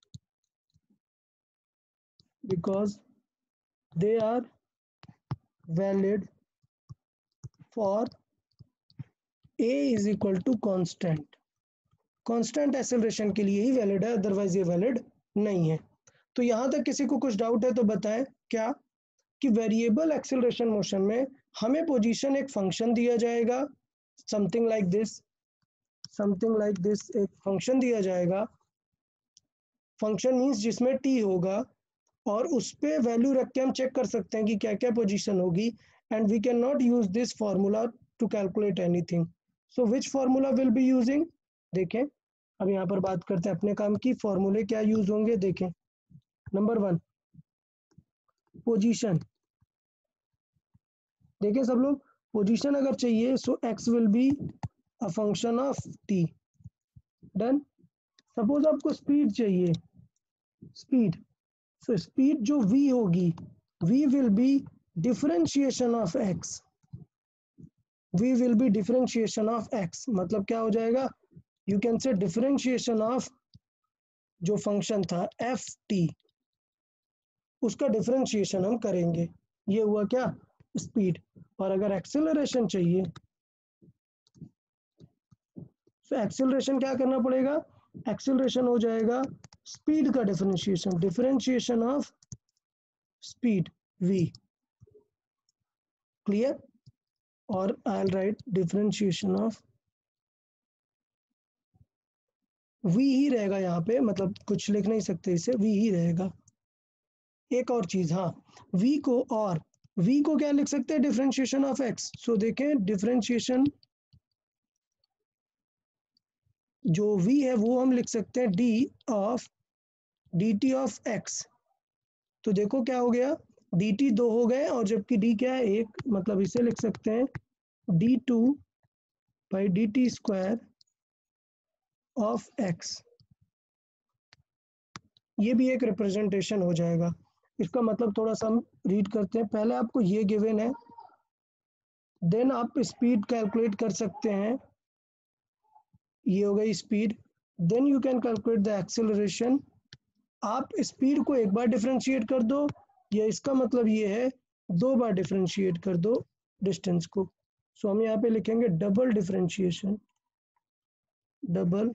because they are valid for a is equal to constant. Constant acceleration के लिए ही valid है, otherwise ये valid नहीं है। तो यहाँ तक किसी को कुछ डाउट है तो बताएं क्या कि वेरिएबल एक्सेलरेशन मोशन में हमें पोजीशन एक फंक्शन दिया जाएगा, something like this something like this एक फंक्शन दिया जाएगा। फंक्शन मींस जिसमें टी होगा और उस पे वैल्यू रख के हम चेक कर सकते हैं कि क्या क्या पोजीशन होगी। And we can not use this formula to calculate anything. So which formula will be using, देखें अब यहाँ पर बात करते हैं अपने काम की। फॉर्मूले क्या यूज होंगे देखें। नंबर वन पोजीशन, देखें सब लोग, पोजीशन अगर चाहिए so x will be a function of t. Done. Suppose आपको स्पीड चाहिए, स्पीड, सो स्पीड जो v होगी v will be differentiation of x, v will be differentiation of x। मतलब क्या हो जाएगा, you can say differentiation of जो function था एफ टी, उसका डिफरेंशिएशन हम करेंगे। ये हुआ क्या, स्पीड। और अगर एक्सेलरेशन चाहिए तो एक्सेलरेशन क्या करना पड़ेगा, एक्सेलरेशन हो जाएगा स्पीड का differentiation, differentiation of speed v। Clear. और I will write differentiation of v ही रहेगा यहाँ पे, मतलब कुछ लिख नहीं सकते इसे, v ही रहेगा। एक और चीज, हाँ v को और v को क्या लिख सकते हैं, डिफरेंशिएशन ऑफ x। सो देखें डिफरेंशिएशन जो v है वो हम लिख सकते हैं d of dt of x। तो देखो क्या हो गया, dt दो हो गए और जबकि d क्या है एक, मतलब इसे लिख सकते हैं d two by d t square of x। ये भी एक रिप्रेजेंटेशन हो जाएगा। इसका मतलब थोड़ा सा हम रीड करते हैं। पहले आपको ये गिवन है, देन आप स्पीड कैलकुलेट कर सकते हैं, ये हो गई speed. Then you can calculate the acceleration. आप स्पीड को एक बार डिफरेंशिएट कर दो, या इसका मतलब ये है दो बार डिफरेंशिएट कर दो डिस्टेंस को। सो हम यहाँ पे लिखेंगे double differentiation, double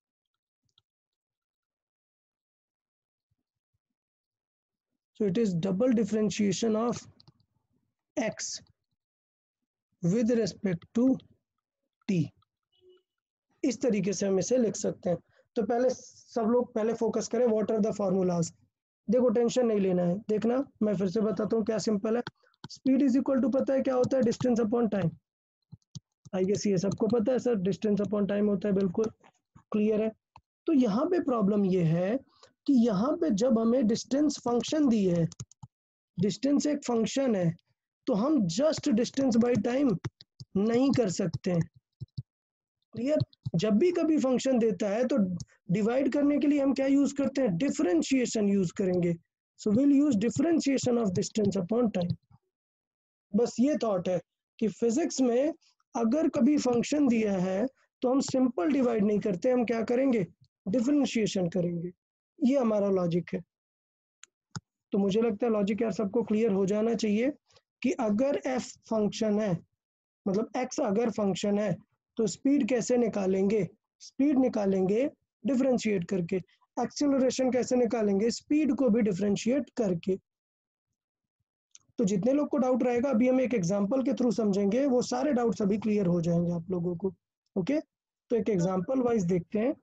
so it is double differentiation of x with respect to t। इस तरीके से हम इसे लिख सकते हैं। तो पहले सब लोग पहले फोकस करें, व्हाट आर द फॉर्मूलाज। देखो टेंशन नहीं लेना है, देखना मैं फिर से बताता हूँ क्या सिंपल है। स्पीड इज इक्वल टू पता है क्या होता है, distance upon time. I guess ये सबको पता है सर, डिस्टेंस अपॉन टाइम होता है, बिल्कुल क्लियर है। तो यहाँ पे प्रॉब्लम ये है कि यहाँ पे जब हमें डिस्टेंस फंक्शन दी है, डिस्टेंस एक फंक्शन है, तो हम जस्ट डिस्टेंस बाय टाइम नहीं कर सकते हैं। क्लियर। जब भी कभी फंक्शन देता है तो डिवाइड करने के लिए हम क्या यूज करते हैं, डिफरेंशिएशन यूज करेंगे। So will use differentiation of distance upon time. बस ये थॉट है कि फिजिक्स में अगर कभी फंक्शन दिया है तो हम सिंपल डिवाइड नहीं करते, हम क्या करेंगे, डिफरेंशिएशन करेंगे। ये हमारा लॉजिक है। तो मुझे लगता है लॉजिक यार सबको क्लियर हो जाना चाहिए कि अगर f फंक्शन है, मतलब x अगर फंक्शन है, तो स्पीड कैसे निकालेंगे, स्पीड निकालेंगे डिफरेंशिएट करके। एक्सेलरेशन कैसे निकालेंगे, स्पीड को भी डिफरेंशिएट करके। तो जितने लोग को डाउट रहेगा अभी हम एक एग्जांपल के थ्रू समझेंगे, वो सारे डाउट्स अभी क्लियर हो जाएंगे आप लोगों को। ओके, तो एक एग्जांपल वाइज देखते हैं।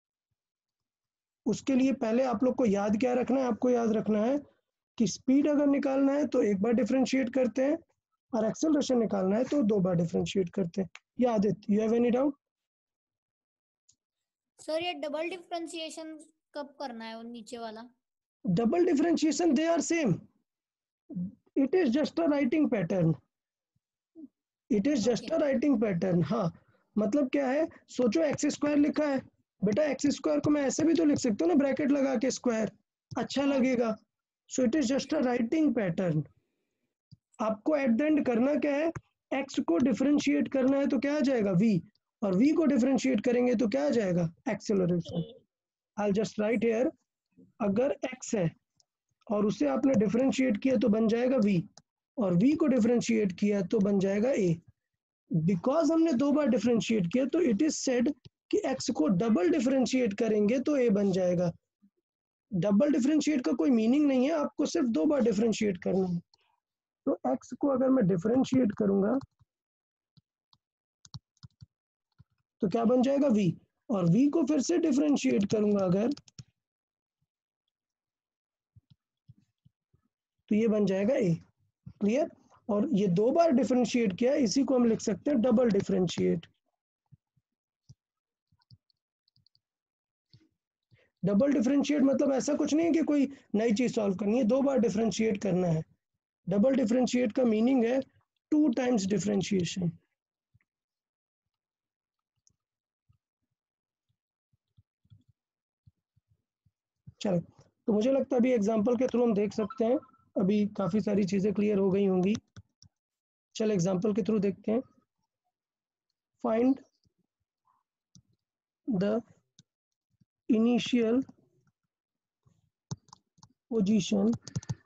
उसके लिए पहले आप लोग को याद क्या रखना है, आपको याद रखना है कि स्पीड अगर निकालना है तो एक बार डिफरेंशिएट करते हैं, और एक्सेलरेशन निकालना है तो दो बार डिफरेंशिएट करते हैं। ये Adit, you have any doubt? Sir ये डबल डिफरेंशिएशन कब करना है, वो नीचे वाला? Double differentiation they are same, it is just a writing pattern, it is just a writing pattern. हाँ मतलब क्या है, सोचो एक्स स्क्वायर लिखा है बेटा, एक्स स्क्वायर को मैं ऐसे भी तो लिख सकता हूँ ना, ब्रैकेट लगा के स्क्वायर, अच्छा लगेगा। So it is just a writing pattern. आपको एट द एंड करना क्या है, x को डिफरेंशिएट करना है तो क्या आ जाएगा v, और v को डिफरेंशिएट करेंगे तो क्या आ जाएगा acceleration. I just write here, अगर x है और उसे आपने डिफरेंशिएट किया तो बन जाएगा v, और v को डिफरेंशिएट किया तो बन जाएगा a। बिकॉज हमने दो बार डिफरेंशिएट किया तो इट इज सेड कि x को डबल डिफरेंशिएट करेंगे तो a बन जाएगा। डबल डिफरेंशिएट का कोई मीनिंग नहीं है, आपको सिर्फ दो बार डिफरेंशिएट करना है। तो x को अगर मैं डिफरेंशिएट करूंगा तो क्या बन जाएगा v, और v को फिर से डिफरेंशिएट करूंगा अगर तो ये बन जाएगा a। क्लियर? और ये दो बार डिफरेंशिएट किया, इसी को हम लिख सकते हैं डबल डिफरेंशिएट। डबल डिफरेंशिएट मतलब ऐसा कुछ नहीं है कि कोई नई चीज सॉल्व करनी है, दो बार डिफरेंशिएट करना है। डबल डिफरेंशिएट का मीनिंग है टू टाइम्स डिफरेंशिएशन। चलो, तो मुझे लगता है अभी एग्जांपल के थ्रू हम देख सकते हैं, अभी काफी सारी चीजें क्लियर हो गई होंगी। चलो एग्जांपल के थ्रू देखते हैं। Find the initial position,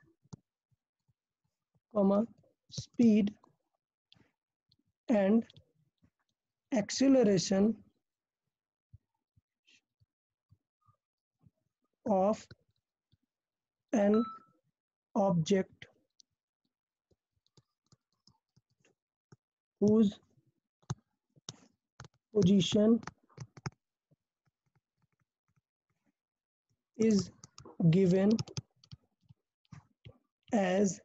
comma speed and acceleration of an object whose position is given as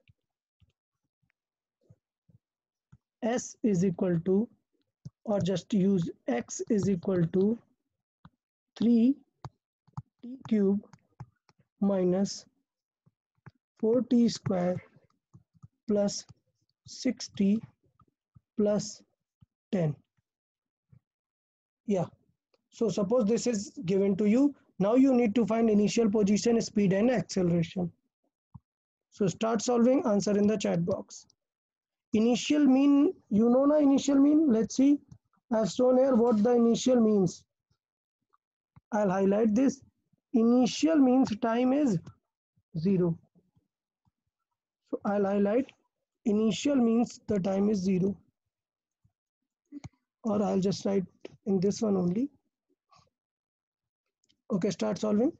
s is equal to, or just use x is equal to three t cube minus four t square plus six t plus ten. Yeah, so suppose this is given to you. Now you need to find initial position, speed and acceleration. So start solving, answer in the chat box. Initial mean, you know na initial mean? Let's see. I've shown here what the initial means. I'll highlight this. Initial means time is zero. So I'll highlight initial means the time is zero. Or I'll just write in this one only. Okay, start solving.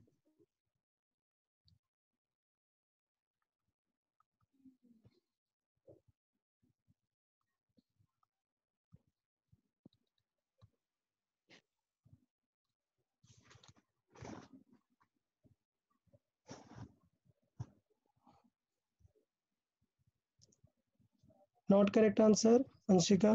Not correct answer, Anshika.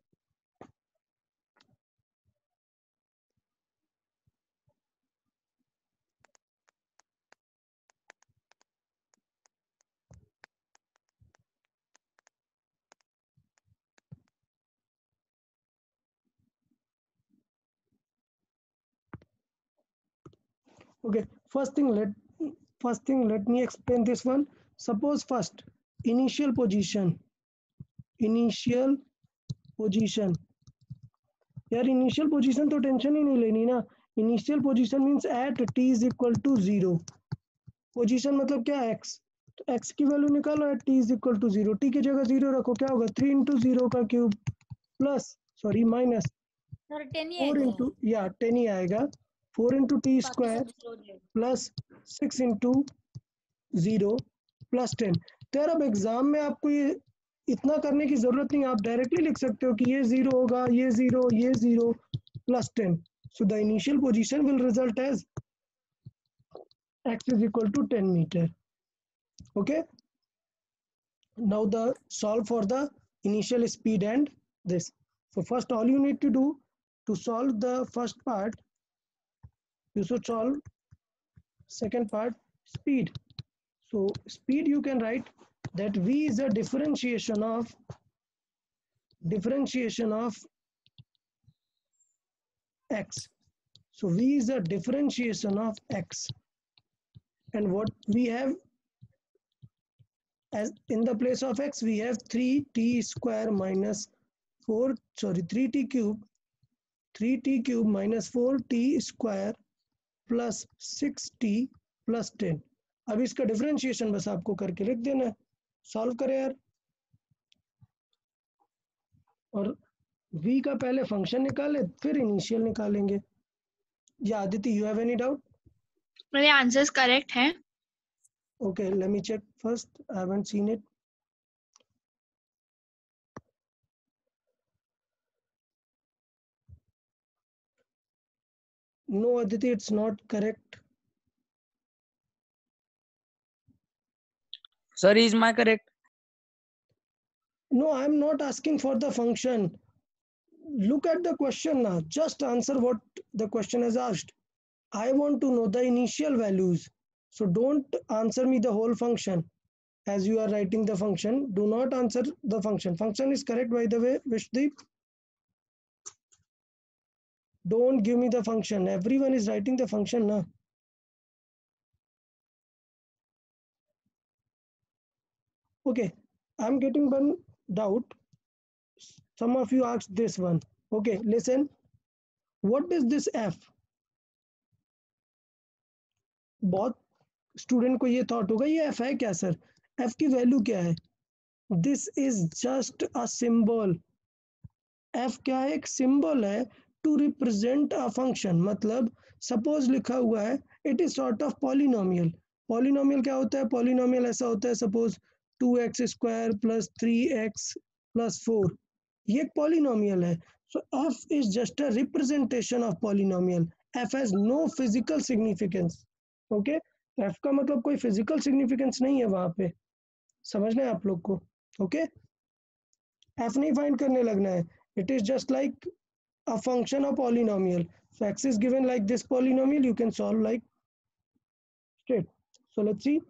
Okay, first thing let first thing let me explain this one. Suppose first initial position, initial position. यार initial position तो tension ही नहीं लेनी ना। Initial position means at t is equal to zero. Position मतलब क्या है, x, तो x की वैल्यू निकालो at t is equal to zero. t की जगह जीरो रखो, क्या होगा थ्री इंटू जीरो का cube plus sorry minus four into या टेन ही आएगा, four into t square plus six into zero plus ten. तो यार अब एग्जाम में आपको ये इतना करने की जरूरत नहीं, आप डायरेक्टली लिख सकते हो कि ये जीरो होगा, ये जीरो, ये zero plus ten. So the initial position will result as x is equal to ten meter. Okay, now the solve for the initial speed and this. So first all you need to do to solve the first part, you should solve second part, speed. So speed you can write that v is a differentiation of differentiation of x. So v is a differentiation of x, and what we have as in the place of x we have three t square minus four, sorry, three t cube, three t cube minus four t square plus six t plus ten. अब इसका differentiation बस आपको करके लिख देना है, solve करें यार। और v का पहले फंक्शन निकाले फिर इनिशियल निकालेंगे। या Aditi, you have any doubt? मेरे आंसर्स करेक्ट हैं। Okay, let me check first. I haven't seen it. No, Aditi, it's not correct. Sir, is my correct? No, I'm not asking for the function. Look at the question now. Just answer what the question has asked. I want to know the initial values. So don't answer me the whole function. As you are writing the function, do not answer the function. Function is correct, by the way, Vishdeep. Don't give me the function. Everyone is writing the function now. Okay, I'm getting one doubt. Some of you asked this one. Okay, listen. What is this f? बहुत student को ये thought होगा ये f है क्या sir? f की value क्या है? This is just a symbol. f क्या है? एक सिंबल है टू रिप्रेजेंट अ फंक्शन। मतलब सपोज लिखा हुआ है it is sort of polynomial. Polynomial क्या होता है? पॉलिनोमियल ऐसा होता है suppose two x square plus three x plus four, ये एक पॉलिनोमियल है। So f is just a representation of polynomial. f has no physical significance. Okay, f का मतलब कोई फिजिकल सिग्निफिकेंस नहीं है वहां पे, समझना है आप लोग को। ओके, f नहीं फाइंड करने लगना है, it is just like a function of polynomial. So x is given like this polynomial, you can solve like straight. So let's see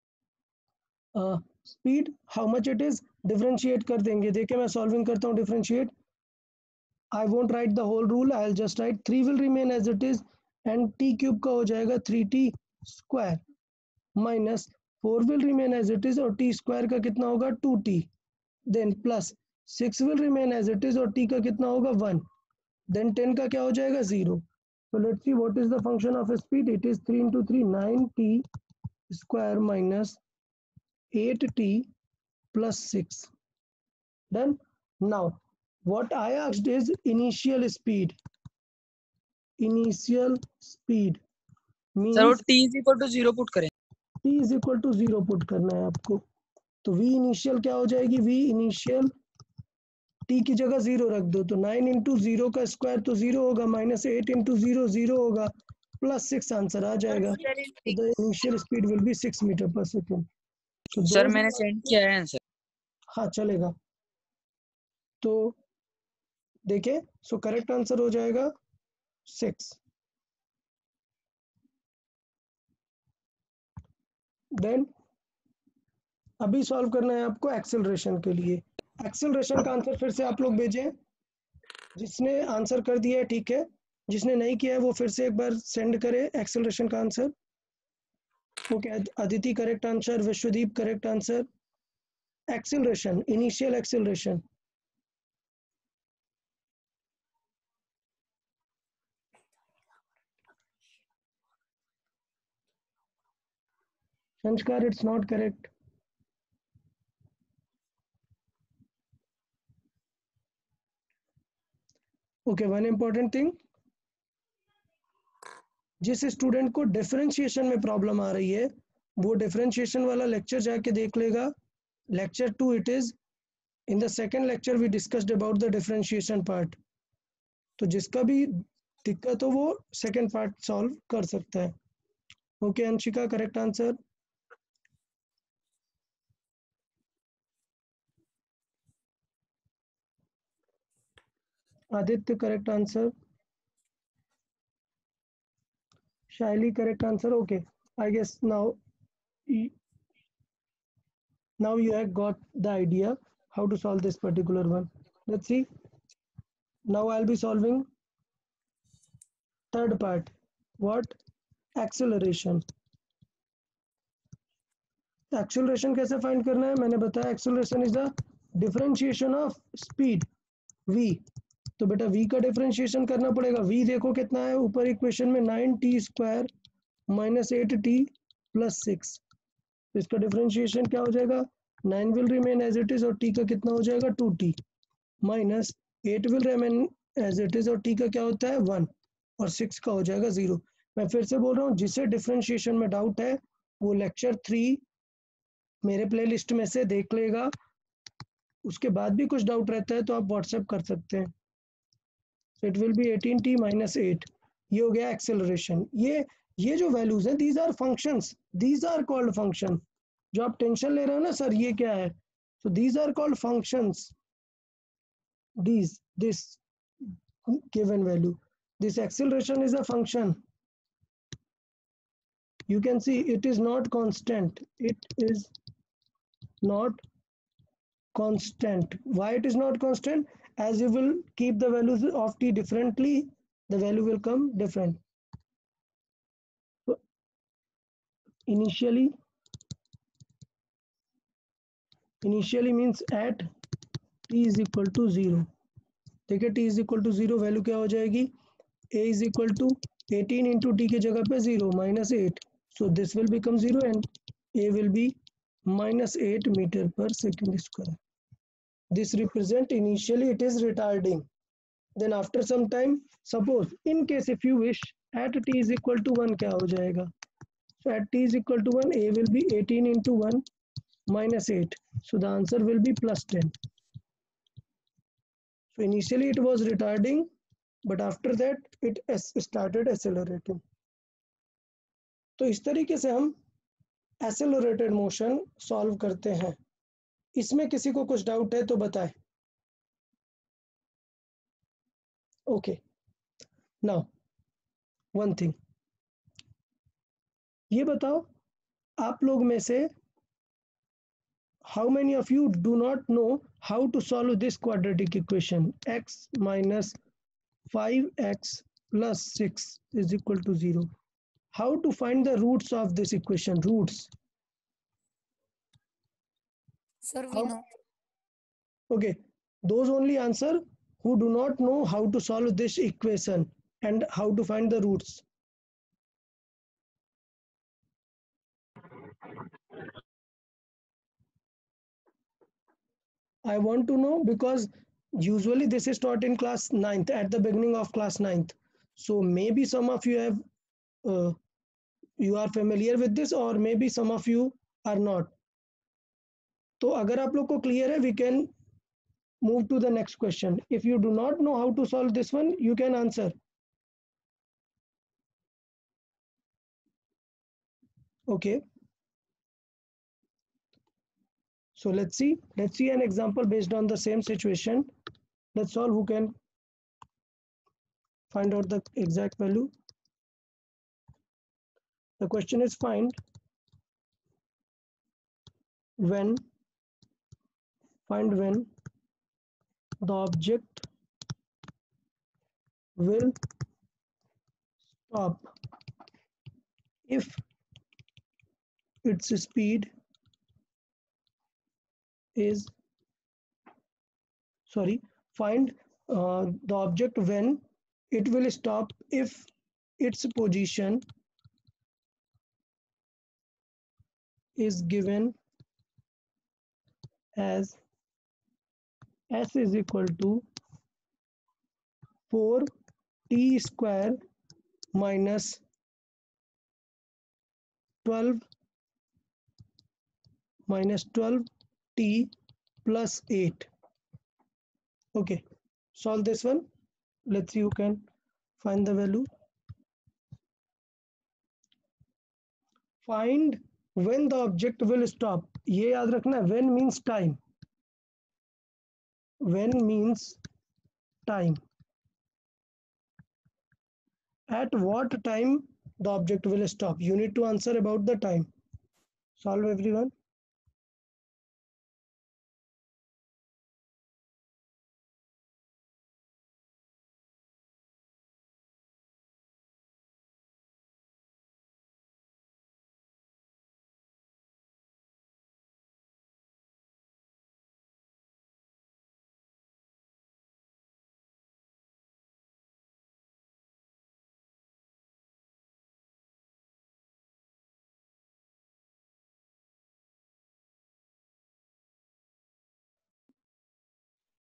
speed how much it is, differentiate कर देंगे। देखिए मैं solving करता हूँ differentiate. I won't write the whole rule, I will just write three will remain as it is and t cube का हो जाएगा three t square minus four will remain as it is और t square का कितना होगा two t, then plus six will remain as it is और t का कितना होगा वन, देन टेन का क्या हो जाएगा zero. So let's see what is the function of a speed. It is three into three, nine t square minus eight t plus six. Done. Now, what I asked is initial speed. Initial speed means Sir, वो t is equal to zero put करें। t is equal to zero put करना है आपको। तो v initial क्या हो जाएगी? v initial t की जगह जीरो रख दो तो नाइन इंटू जीरो का स्क्वायर तो जीरो होगा, minus eight into zero zero होगा, प्लस सिक्स आंसर आ जाएगा। तो the initial speed will be six metre per second. Sir मैंने सेंड किया है आंसर। हाँ चलेगा। तो देखिए, सो करेक्ट आंसर हो जाएगा सिक्स। देन अभी सॉल्व करना है आपको एक्सेलरेशन के लिए। एक्सेलरेशन का आंसर फिर से आप लोग भेजें। जिसने आंसर कर दिया है ठीक है, जिसने नहीं किया है वो फिर से एक बार सेंड करे एक्सेलरेशन का answer. Okay, Aditi correct answer, Vishwadeep correct answer. Acceleration, initial acceleration. Sanskar, it's not correct. Okay, one important thing, जिस स्टूडेंट को डिफरेंशिएशन में प्रॉब्लम आ रही है वो डिफरेंशिएशन वाला लेक्चर जाके देख लेगा। Lecture two it is, in the second lecture we discussed about the differentiation part. तो जिसका भी दिक्कत हो वो सेकेंड पार्ट सॉल्व कर सकता है। Okay, Anshika correct answer. Aditya correct answer. Shaili correct answer. Okay, I guess now now you have got the idea how to solve this particular one. Let's see. Now I'll be solving third part. What? Acceleration. Acceleration कैसे find करना है, मैंने बताया acceleration is the differentiation of speed v। तो बेटा v का differentiation करना पड़ेगा। v देखो कितना है ऊपर इक्वेशन में, nine t square minus eight t plus six. तो इसका डिफरेंशिएशन क्या हो जाएगा, nine will remain as it is और t का कितना हो जाएगा two t, minus eight will remain as it is और t का क्या होता है वन, और सिक्स का हो जाएगा जीरो। मैं फिर से बोल रहा हूँ, जिसे डिफरेंशिएशन में डाउट है वो लेक्चर थ्री मेरे प्लेलिस्ट में से देख लेगा। उसके बाद भी कुछ डाउट रहता है तो आप व्हाट्सएप कर सकते हैं। So it will be eighteen t minus eight. ये हो गया एक्सेलरेशन। ये ये जो वैल्यूज हैं these are functions, these are called function. जो आप टेंशन ले रहे हो ना सर ये क्या है, so these are called functions. these this given value, this acceleration is a function. You can see it is not constant, it is not constant. Why it is not constant? As you will keep the values of t differently, the value will come different. So initially initially means at t is equal to zero. देखिए t is equal to zero value क्या हो जाएगी, a is equal to eighteen into t के जगह पे zero minus eight, so this will become zero and a will be minus eight meter per second square. This represent initially it is retarding, then after some time, suppose in case if you wish at t is equal to one क्या हो जाएगा, so at t is equal to one a will be eighteen into one minus eight, so the answer will be plus ten. So initially it was retarding, but after that it started accelerating. तो इस तरीके से हम accelerated motion solve करते हैं। इसमें किसी को कुछ डाउट है तो बताएं। ओके, नाउ वन थिंग, ये बताओ आप लोग में से how many of you do not know how to solve this quadratic equation, x minus five x plus six is equal to zero? How to find the roots of this equation, roots? Sir, we How? know. Okay, those only answer who do not know how to solve this equation and how to find the roots. I want to know because usually this is taught in class ninth, at the beginning of class ninth. So maybe some of you have, uh, you are familiar with this or maybe some of you are not. तो अगर आप लोग को clear है, we can move to the next question. If you do not know how to solve this one, you can answer. Okay. So let's see, let's see an example based on the same situation. Let's solve who can find out the exact value. The question is find when, find when the object will stop if its speed is, sorry, find uh, the object when it will stop if its position is given as s is equal to four t square minus twelve minus twelve t plus eight. Okay, solve this one. Let's see who can find the value. Find when the object will stop. ये याद रखना, when means time. When means time. At what time the object will stop? You need to answer about the time. Solve everyone.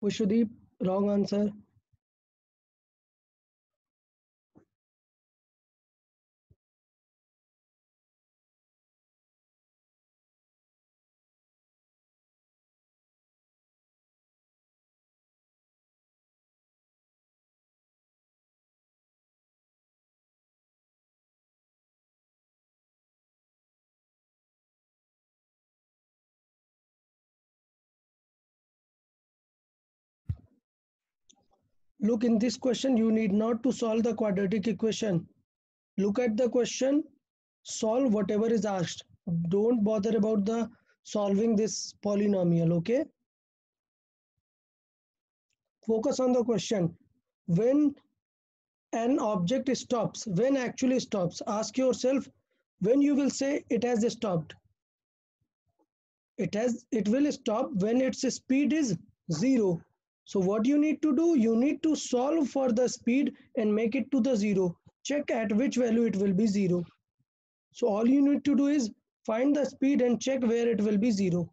Pushdeep, wrong answer. Look, in this question, you need not to solve the quadratic equation. Look at the question, solve whatever is asked. Don't bother about the solving this polynomial, okay? Focus on the question. When an object stops, when actually stops, ask yourself when you will say it has stopped. It has, it will stop when its speed is zero. So what you need to do, you need to solve for the speed and make it to the zero. Check at which value it will be zero. So all you need to do is find the speed and check where it will be zero.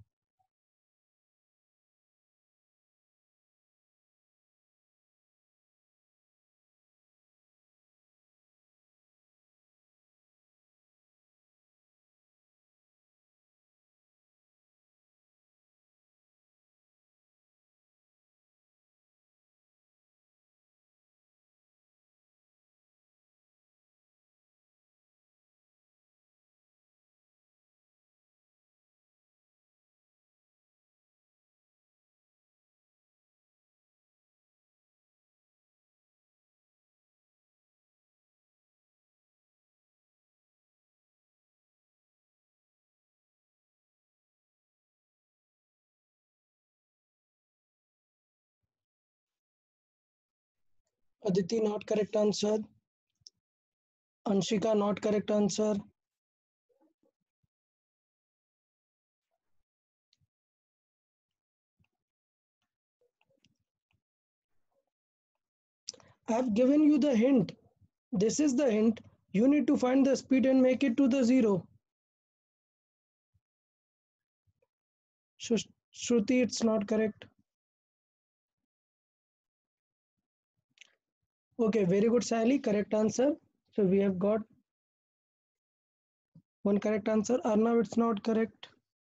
Aditi, not correct answer. Anshika, not correct answer. I have given you the hint. This is the hint. You need to find the speed and make it to the zero. Shruti, it's not correct. Okay, very good, Sally. Correct answer. So we have got one correct answer. Arnav, it's not correct.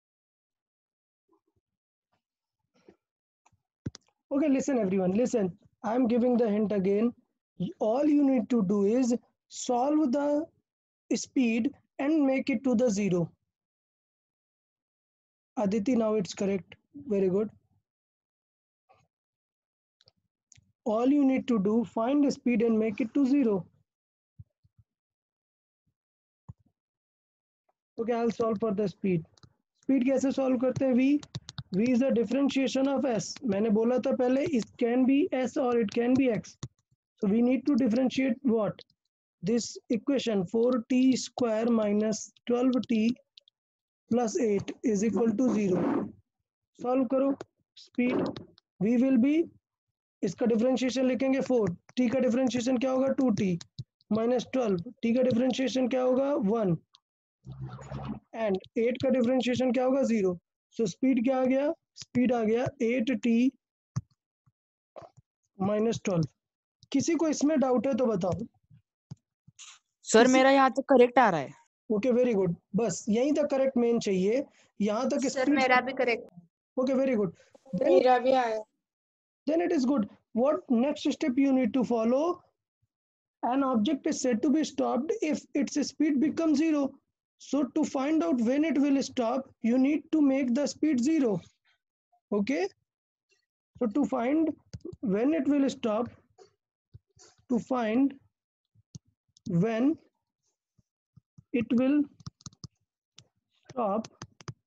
Okay, listen, everyone. Listen. I'm giving the hint again. All you need to do is solve the speed and make it to the zero. Aditi, now it's correct. Very good. All you need to do, find the speed and make it to zero. Okay, I'll solve for the speed. Speed कैसे solve करते हैं? V. V is the differentiation of S. मैंने बोला था पहले, it can be S or it can be X. So we need to differentiate what? This equation four t square minus twelve t plus eight is equal to zero. Solve करो. Speed V will be, इसका differentiation लिखेंगे four. T का differentiation क्या होगा? two t minus twelve. T का differentiation क्या होगा? one. And eight का differentiation क्या होगा? zero. So speed क्या आ गया? Speed आ गया eight t minus twelve. किसी को इसमें डाउट है तो बताओ. सर मेरा यहाँ तक करेक्ट आ रहा है. Okay, very good. बस यहीं तक करेक्ट मेन चाहिए. यहाँ तक सर मेरा भी करेक्ट. Okay, very good. मेरा भी आया. Then it is good. What next step you need to follow? An object is said to be stopped if its speed becomes zero. So to find out when it will stop, you need to make the speed zero. Okay. So to find when it will stop, to find when it will stop,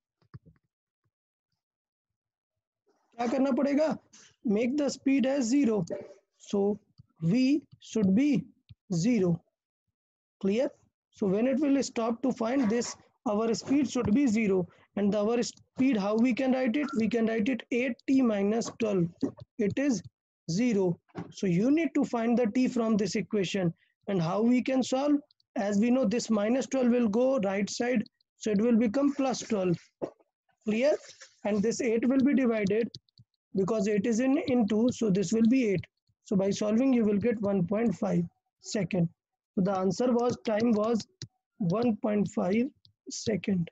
क्या करना पड़ेगा? Make the speed as zero. So V should be zero. Clear? So when it will stop, to find this, our speed should be zero. And our speed, how we can write it? We can write it eight t minus twelve. It is zero. So you need to find the t from this equation. And how we can solve? As we know, this minus twelve will go right side. So it will become plus twelve. Clear? And this eight will be divided. because eight is in into, so this will be eight. So by solving you will get one point five second. So the answer was, time was one point five second.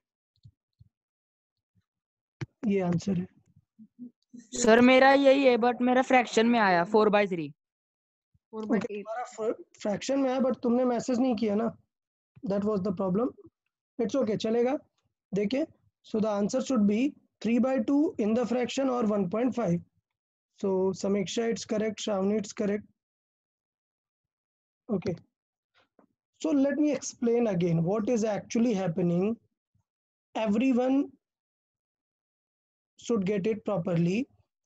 ये answer है. Sir मेरा यही है, but मेरा fraction में आया four by three. Okay, तुम्हारा fraction में है बट तुमने मैसेज नहीं किया ना, that was the problem. It's okay, चलेगा. देखिए, so the answer should be three by two in the fraction और one point five. So Samiksha, it's correct. Shravani, it's correct. Okay. So let me explain again what is actually happening. Everyone should get it properly.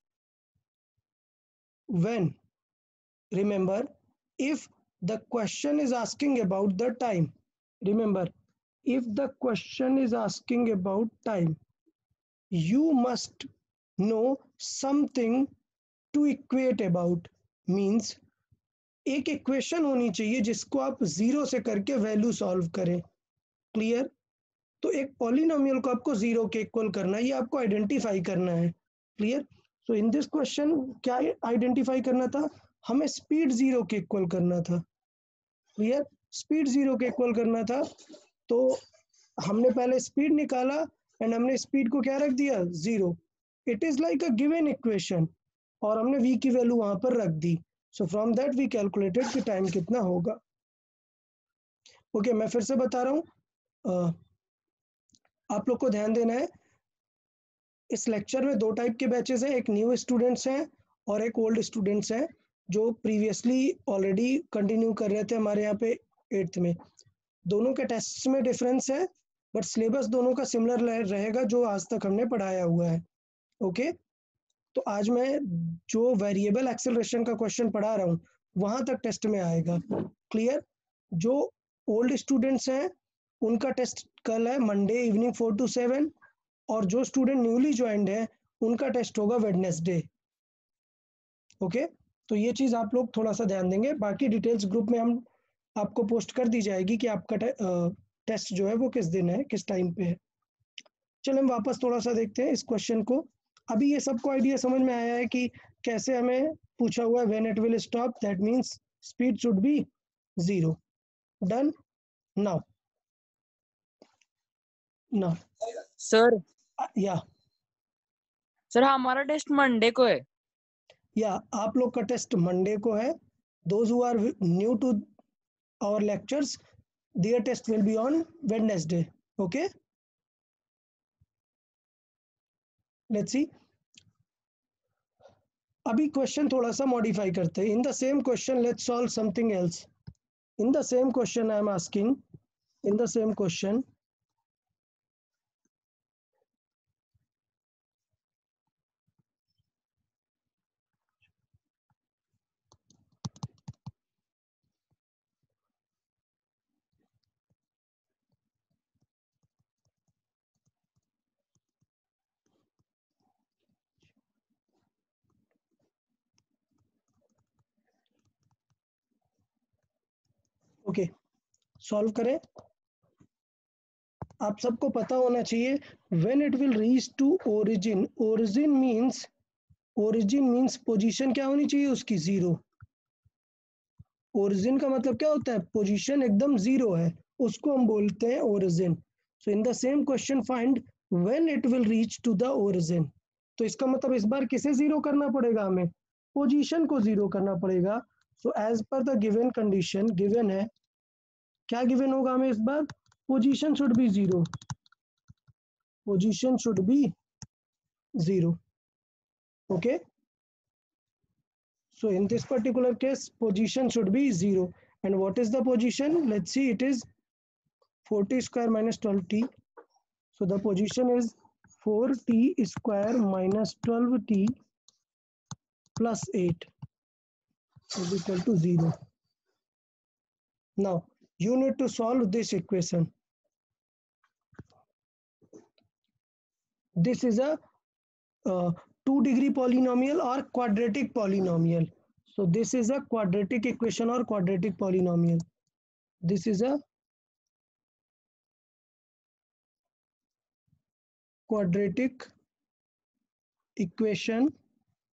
When, remember, if the question is asking about the time, remember, if the question is asking about time, you must know something to equate about. Means एक equation होनी चाहिए जिसको आप zero से करके value solve करें. Clear? तो एक पॉलिनोमियल को आपको जीरो के इक्वल करना है, ये आपको आइडेंटिफाई करना है. Clear? So in this question क्या आइडेंटिफाई करना था? हमें स्पीड जीरो के इक्वल करना था. क्लियर? स्पीड जीरो के इक्वल करना था. तो हमने पहले स्पीड निकाला एंड हमने स्पीड को क्या रख दिया? Zero. It is like a given equation और हमने v की वैल्यू वहां पर रख दी. So from that we calculated कि टाइम कितना होगा. ओके okay, मैं फिर से बता रहा हूँ, आप लोग को ध्यान देना है. इस लेक्चर में दो टाइप के बैचेस हैं, एक न्यू स्टूडेंट्स हैं और एक ओल्ड स्टूडेंट्स हैं जो प्रीवियसली ऑलरेडी कंटिन्यू कर रहे थे हमारे यहाँ पे एट्थ में. दोनों के टेस्ट में डिफरेंस है बट सिलेबस दोनों का सिमिलर रहेगा जो आज तक हमने पढ़ाया हुआ है. Okay okay? तो आज मैं जो वेरिएबल एक्सेलरेशन का क्वेश्चन पढ़ा रहा हूँ वहां तक टेस्ट में आएगा. क्लियर? जो ओल्ड स्टूडेंट्स हैं उनका टेस्ट कल है, Monday evening four to seven, और जो स्टूडेंट न्यूली ज्वाइंड है उनका टेस्ट होगा वेडनेसडे. ओके, तो ये चीज़ आप लोग थोड़ा सा ध्यान देंगे. बाकी डिटेल्स ग्रुप में हम आपको पोस्ट कर दी जाएगी कि आपका टे, टेस्ट जो है वो किस दिन है, किस टाइम पे है. चलो हम वापस थोड़ा सा देखते हैं इस क्वेश्चन को. अभी ये सबको आइडिया समझ में आया है कि कैसे हमें पूछा हुआ है when it will stop, that means speed should be zero. Done. Now now sir या सर हमारा टेस्ट मंडे को है. या आप लोग का टेस्ट मंडे को है. Those who are new to our lectures, their test will be on Wednesday. Okay, let's see. अभी क्वेश्चन थोड़ा सा मॉडिफाई करते हैं. In the same question let's solve something else. In the same question I am asking, in the same question okay solve करें. आप सबको पता होना चाहिए when it will reach to origin. Origin means origin means position क्या होनी चाहिए उसकी? जीरो. ओरिजिन का मतलब क्या होता है? पोजीशन एकदम जीरो है, उसको हम बोलते हैं origin. So in the same question find when it will reach to the origin. तो इसका मतलब इस बार किसे जीरो करना पड़ेगा? हमें पोजीशन को जीरो करना पड़ेगा. So as per the given condition, given है क्या गिवन होगा हमें इस बार? Position should be zero. Position should be zero. Okay, so in this particular case position should be zero. And what is the position? Let's see, it is four t square minus twelve t. So the position is four t square minus twelve t plus eight is equal to zero. Now you need to solve this equation. This is a uh, two degree polynomial or quadratic polynomial. So this is a quadratic equation or quadratic polynomial. This is a quadratic equation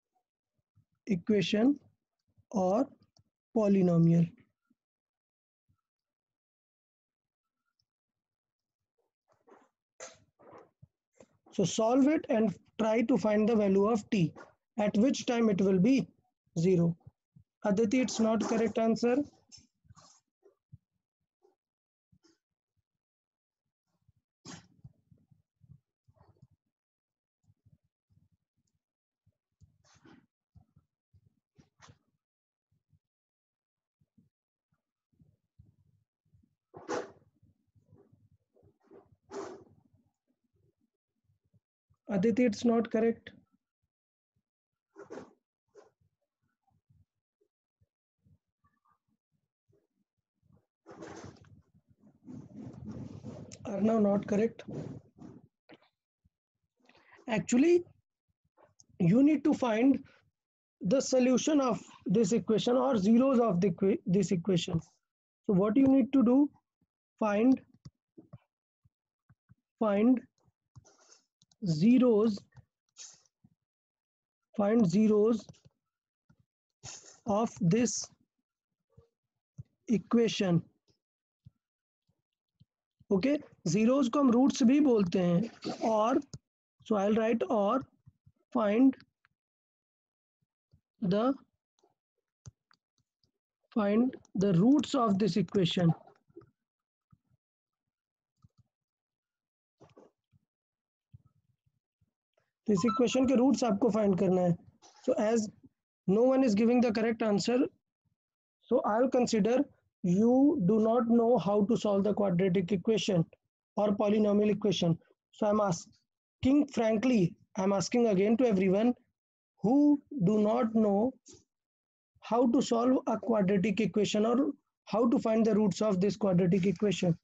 equation or polynomial. So solve it and try to find the value of t, at which time it will be zero. Aditi, it's not correct answer. Aditi, it's not correct. Are now not correct. Actually, you need to find the solution of this equation or zeros of the equa- this equation. So what you need to do, find find zeros find zeros of this equation. Okay zeros को हम roots भी बोलते हैं. और so I'll write or find the find the roots of this equation. इस equation के roots आपको find करना है. So as no one is giving the correct answer, so I'll consider you do not know how to solve the quadratic equation or polynomial equation. So I'm asking frankly, I'm asking again to everyone who do not know how to solve a quadratic equation or how to find the roots of this quadratic equation.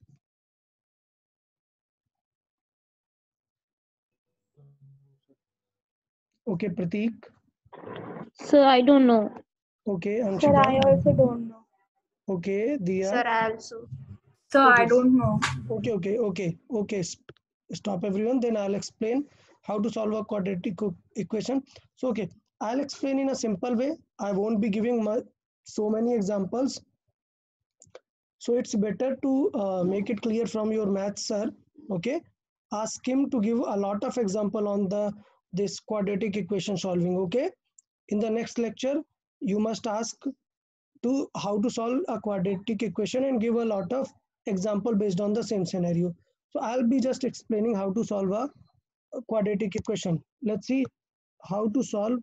Okay, Prateek. Sir, I don't know. Okay, Sir, Anshika. I also don't know. Okay, Diya. Sir, I also. Sir, Okay. I don't know. Okay, okay, okay, okay. St- Stop everyone. Then I'll explain how to solve a quadratic co- equation. So, okay, I'll explain in a simple way. I won't be giving mu- so many examples. So it's better to uh, make it clear from your maths sir. Okay, ask him to give a lot of example on the this quadratic equation solving. Okay, in the next lecture you must ask to how to solve a quadratic equation and give a lot of example based on the same scenario. So I'll be just explaining how to solve a, a quadratic equation. Let's see how to solve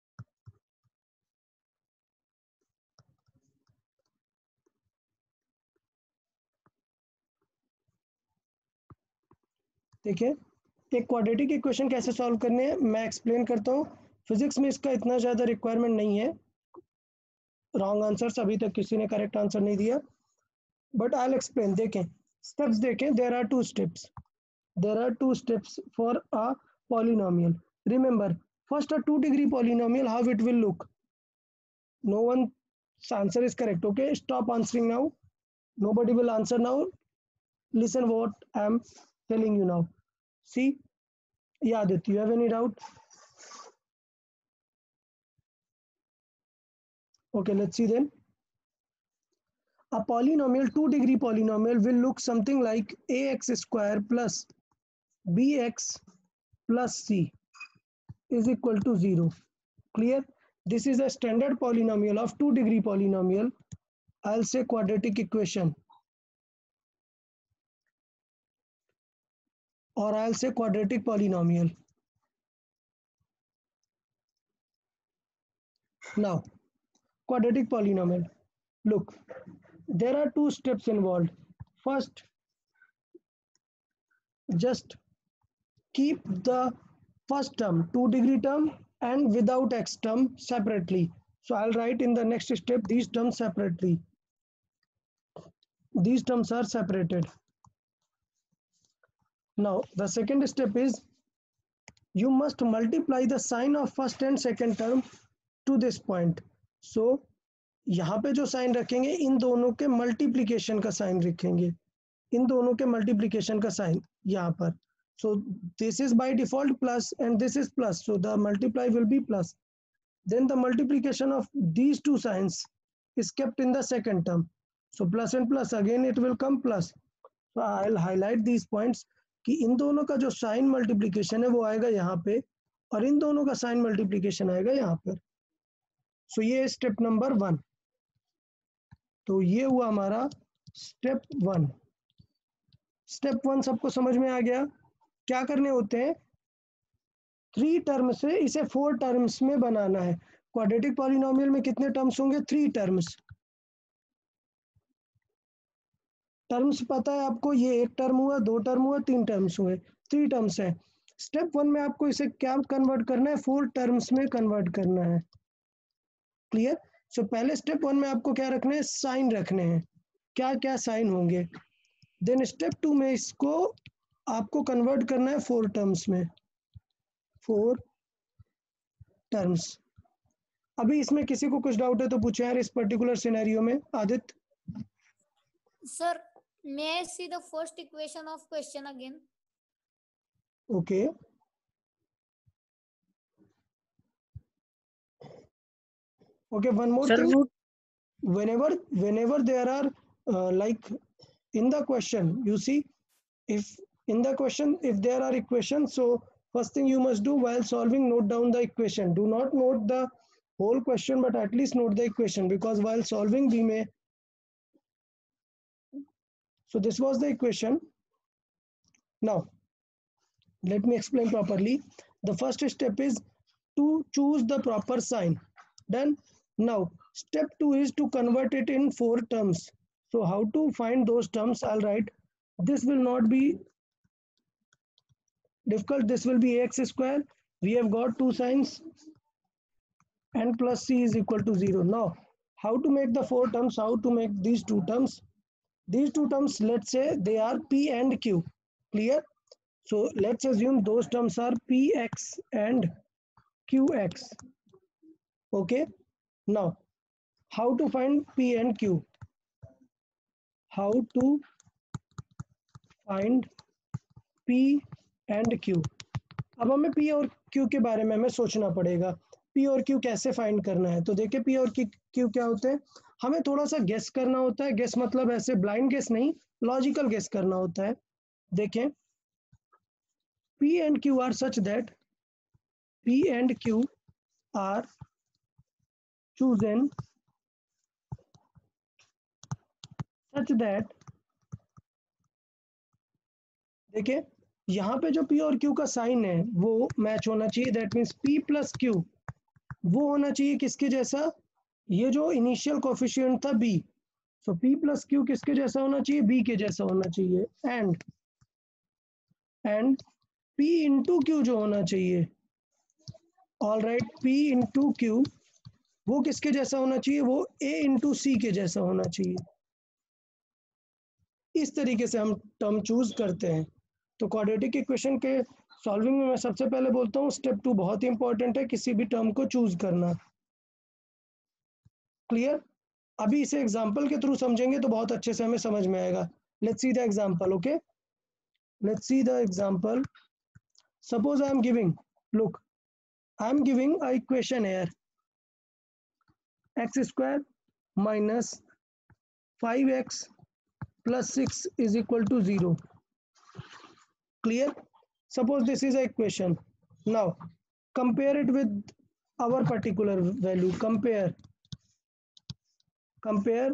देखिए एक quadratic equation कैसे solve करने हैं मैं explain करता हूँ. Physics में इसका इतना ज़्यादा रिक्वायरमेंट नहीं है. रॉन्ग आंसर्स अभी तक किसी ने करेक्ट आंसर नहीं दिया, बट आई विल एक्सप्लेन. देखें स्टेप्स देखें. There are two steps there are two steps for a polynomial. Remember first a two degree polynomial how it will look. No one answer is correct. Okay, stop answering now. Nobody will answer now. Listen what I am telling you now. See, yeah, Aditya, you have any doubt? Okay, let's see then. A polynomial, two degree polynomial will look something like ax square plus bx plus c is equal to zero. Clear? This is a standard polynomial of two degree polynomial. I'll say quadratic equation, or I'll say quadratic polynomial. Now, quadratic polynomial. Look, there are two steps involved. First, just keep the first term, two degree term and without x term separately. So I'll write in the next step these terms separately. These terms are separated. Now, the second step is you must multiply the sign of first and second term to this point. So यहाँ पे जो sign रखेंगे इन दोनों के multiplication का sign रखेंगे. इन दोनों के मल्टीप्लिकेशन का साइन यहाँ पर. So this is by default plus and this is plus. So the multiply will be plus. then the multiplication of these two signs is kept in the second term. So plus and plus, again it will come plus. So I'll highlight these points कि इन दोनों का जो sign multiplication है वो आएगा यहाँ पे और इन दोनों का साइन मल्टीप्लिकेशन आएगा यहाँ पर. सो so ये स्टेप नंबर वन. तो ये हुआ हमारा स्टेप वन. स्टेप वन सबको समझ में आ गया. क्या करने होते हैं, थ्री टर्म से इसे फोर टर्म्स में बनाना है. क्वाड्रेटिक पॉलिनोमियल में कितने टर्म्स होंगे, थ्री टर्म्स. टर्म्स पता है आपको, ये एक टर्म हुआ, दो टर्म हुआ, तीन टर्म्स हुए, थ्री टर्म्स है. स्टेप वन में आपको इसे क्या कन्वर्ट करना है, फोर टर्म्स में कन्वर्ट करना है. क्लियर. सो पहले स्टेप वन में आपको क्या रखने हैं, साइन रखने हैं. क्या क्या साइन होंगे. देन स्टेप टू में इसको आपको कन्वर्ट करना है फोर टर्म्स में, फोर टर्म्स. अभी इसमें किसी को कुछ डाउट है तो पूछे यार, इस पर्टिकुलर सिनेरियो में. Aditya. Sir, may I see the first equation of question again? Okay. Okay, one more Sir, thing. root Whenever, whenever there are uh, like in the question, you see, if in the question, if there are equations, so first thing you must do while solving, note down the equation. Do not note the whole question, but at least note the equation, because while solving we may. So this was the equation. Now, let me explain properly. The first step is to choose the proper sign. Done. Now, step two is to convert it in four terms. So how to find those terms? I'll write. This will not be difficult. This will be ax square. We have got two signs. N plus c is equal to zero. Now, how to make the four terms? How to make these two terms? These two terms, let's say they are P and Q. Clear? So let's assume those terms are P x and Q x. Okay. Now, how to find P and Q? How to find P and Q? अब हमें P और Q के बारे में हमें सोचना पड़ेगा. P और Q कैसे फाइंड करना है. तो देखिए P और Q क्या होते हैं. हमें थोड़ा सा गेस करना होता है. गेस मतलब ऐसे ब्लाइंड गेस नहीं, लॉजिकल गेस करना होता है. देखें, P and Q are such that P and Q are chosen such that, देखिए यहाँ पे जो P और Q का साइन है वो मैच होना चाहिए. That means P plus Q वो होना चाहिए किसके जैसा, ये जो इनिशियल कोफिशिएंट था B. So P plus Q किसके जैसा होना चाहिए, B के जैसा होना चाहिए. And and P into Q जो होना चाहिए, all right, P into Q वो किसके जैसा होना चाहिए, वो A इंटू C के जैसा होना चाहिए. इस तरीके से हम टर्म चूज करते हैं. तो क्वाड्रेटिक इक्वेशन के सॉल्विंग में मैं सबसे पहले बोलता हूँ स्टेप टू बहुत ही इंपॉर्टेंट है, किसी भी टर्म को चूज करना. क्लियर. अभी इसे एग्जांपल के थ्रू समझेंगे तो बहुत अच्छे से हमें समझ में आएगा. Let's see the example. Okay, let's see the example. Suppose I am giving, look, I am giving a equation here, x square minus five x plus six is equal to zero. Clear? Suppose this is a equation. Now compare it with our particular value. Compare compare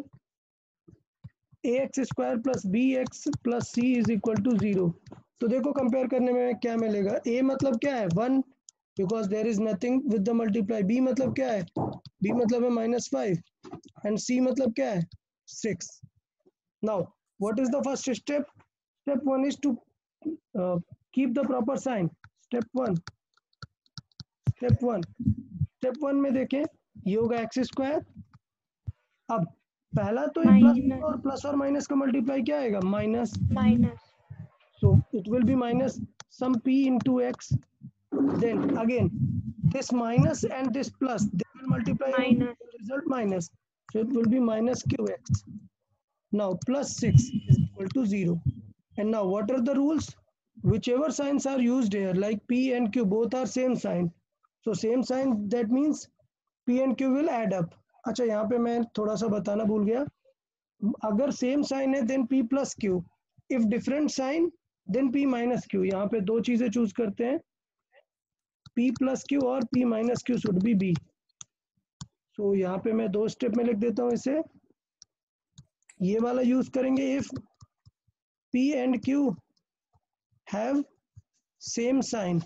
ax square plus bx plus c is equal to zero. तो देखो compare करने में क्या मिलेगा. a मतलब क्या है, one, because there is nothing with the multiply. b मतलब क्या है, b मतलब है minus five, and c मतलब क्या है, six. Now what is the first step? Step one is to uh, keep the proper sign. Step one. Step one. Step one में देखें ये होगा एक्स स्क्वायर. अब पहला तो प्लस और प्लस और माइनस का मल्टीप्लाई क्या आएगा, minus minus. So it will be minus some p into x. Then again this minus and this plus they will multiply and result minus. So it will be minus qx. Now plus six is equal to zero. And now what are the rules? Whichever signs are used here, like P and Q, both are same sign. So same sign, that means P and Q will add up. अच्छा यहाँ पे मैं थोड़ा सा बताना भूल गया, अगर सेम साइन है then P plus Q, if different sign then P minus Q. यहाँ पे दो चीजें चूज करते हैं, P प्लस Q और P minus Q should be B. So so, यहाँ पे मैं दो स्टेप में लिख देता हूँ इसे. ये वाला यूज करेंगे if P and Q have same sign,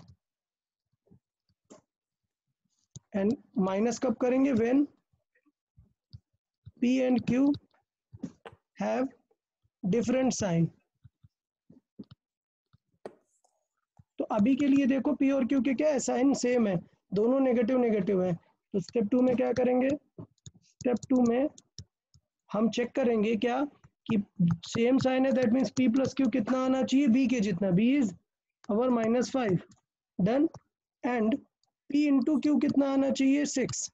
and minus कब करेंगे, when P and Q have different sign. तो अभी के लिए देखो P और Q के क्या है, साइन सेम है, दोनों नेगेटिव नेगेटिव है. तो स्टेप टू में क्या करेंगे, स्टेप टू में हम चेक करेंगे क्या कि सेम साइन है, that means P plus Q कितना आना चाहिए, B के जितना. B is our minus five, done. And P into Q कितना आना चाहिए, सिक्स.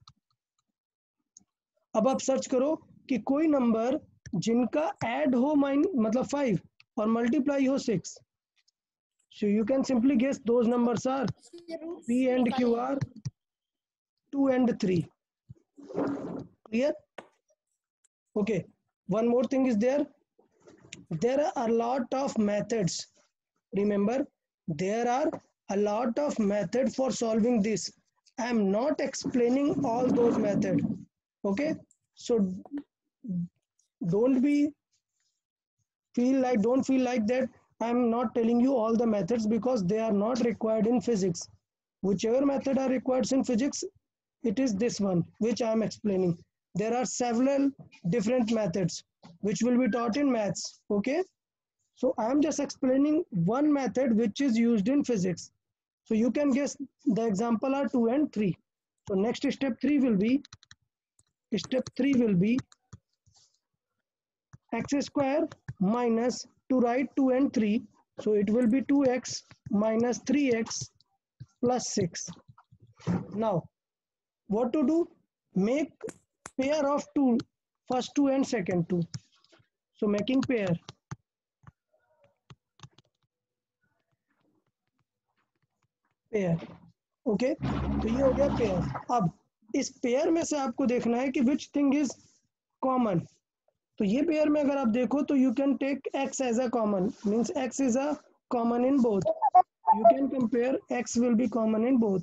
अब आप सर्च करो कि कोई नंबर जिनका ऐड हो माइन मतलब फाइव और मल्टीप्लाई हो six. So you can simply guess those numbers are P and Q are two and three. Clear? Okay. One more thing is there. There are a lot of methods. Remember, there are a lot of methods for solving this. I am not explaining all those methods. Okay. So don't be feel like don't feel like that I am not telling you all the methods, because they are not required in physics. Whichever method are required in physics, it is this one which I am explaining. There are several different methods which will be taught in maths. Okay, so I am just explaining one method which is used in physics. So you can guess the example are two and three. So next step three will be step three will be x square minus, to write two and three, so it will be two x minus three x plus six. Now what to do, make pair of two, first two and second two. So making pair, pair. Okay okay? तो ये हो गया pair. अब इस pair में से आपको देखना है कि विच थिंग इज कॉमन. तो ये पेयर में अगर आप देखो तो you can take x as a common, means x is a common in both. You can compare x will be common in both.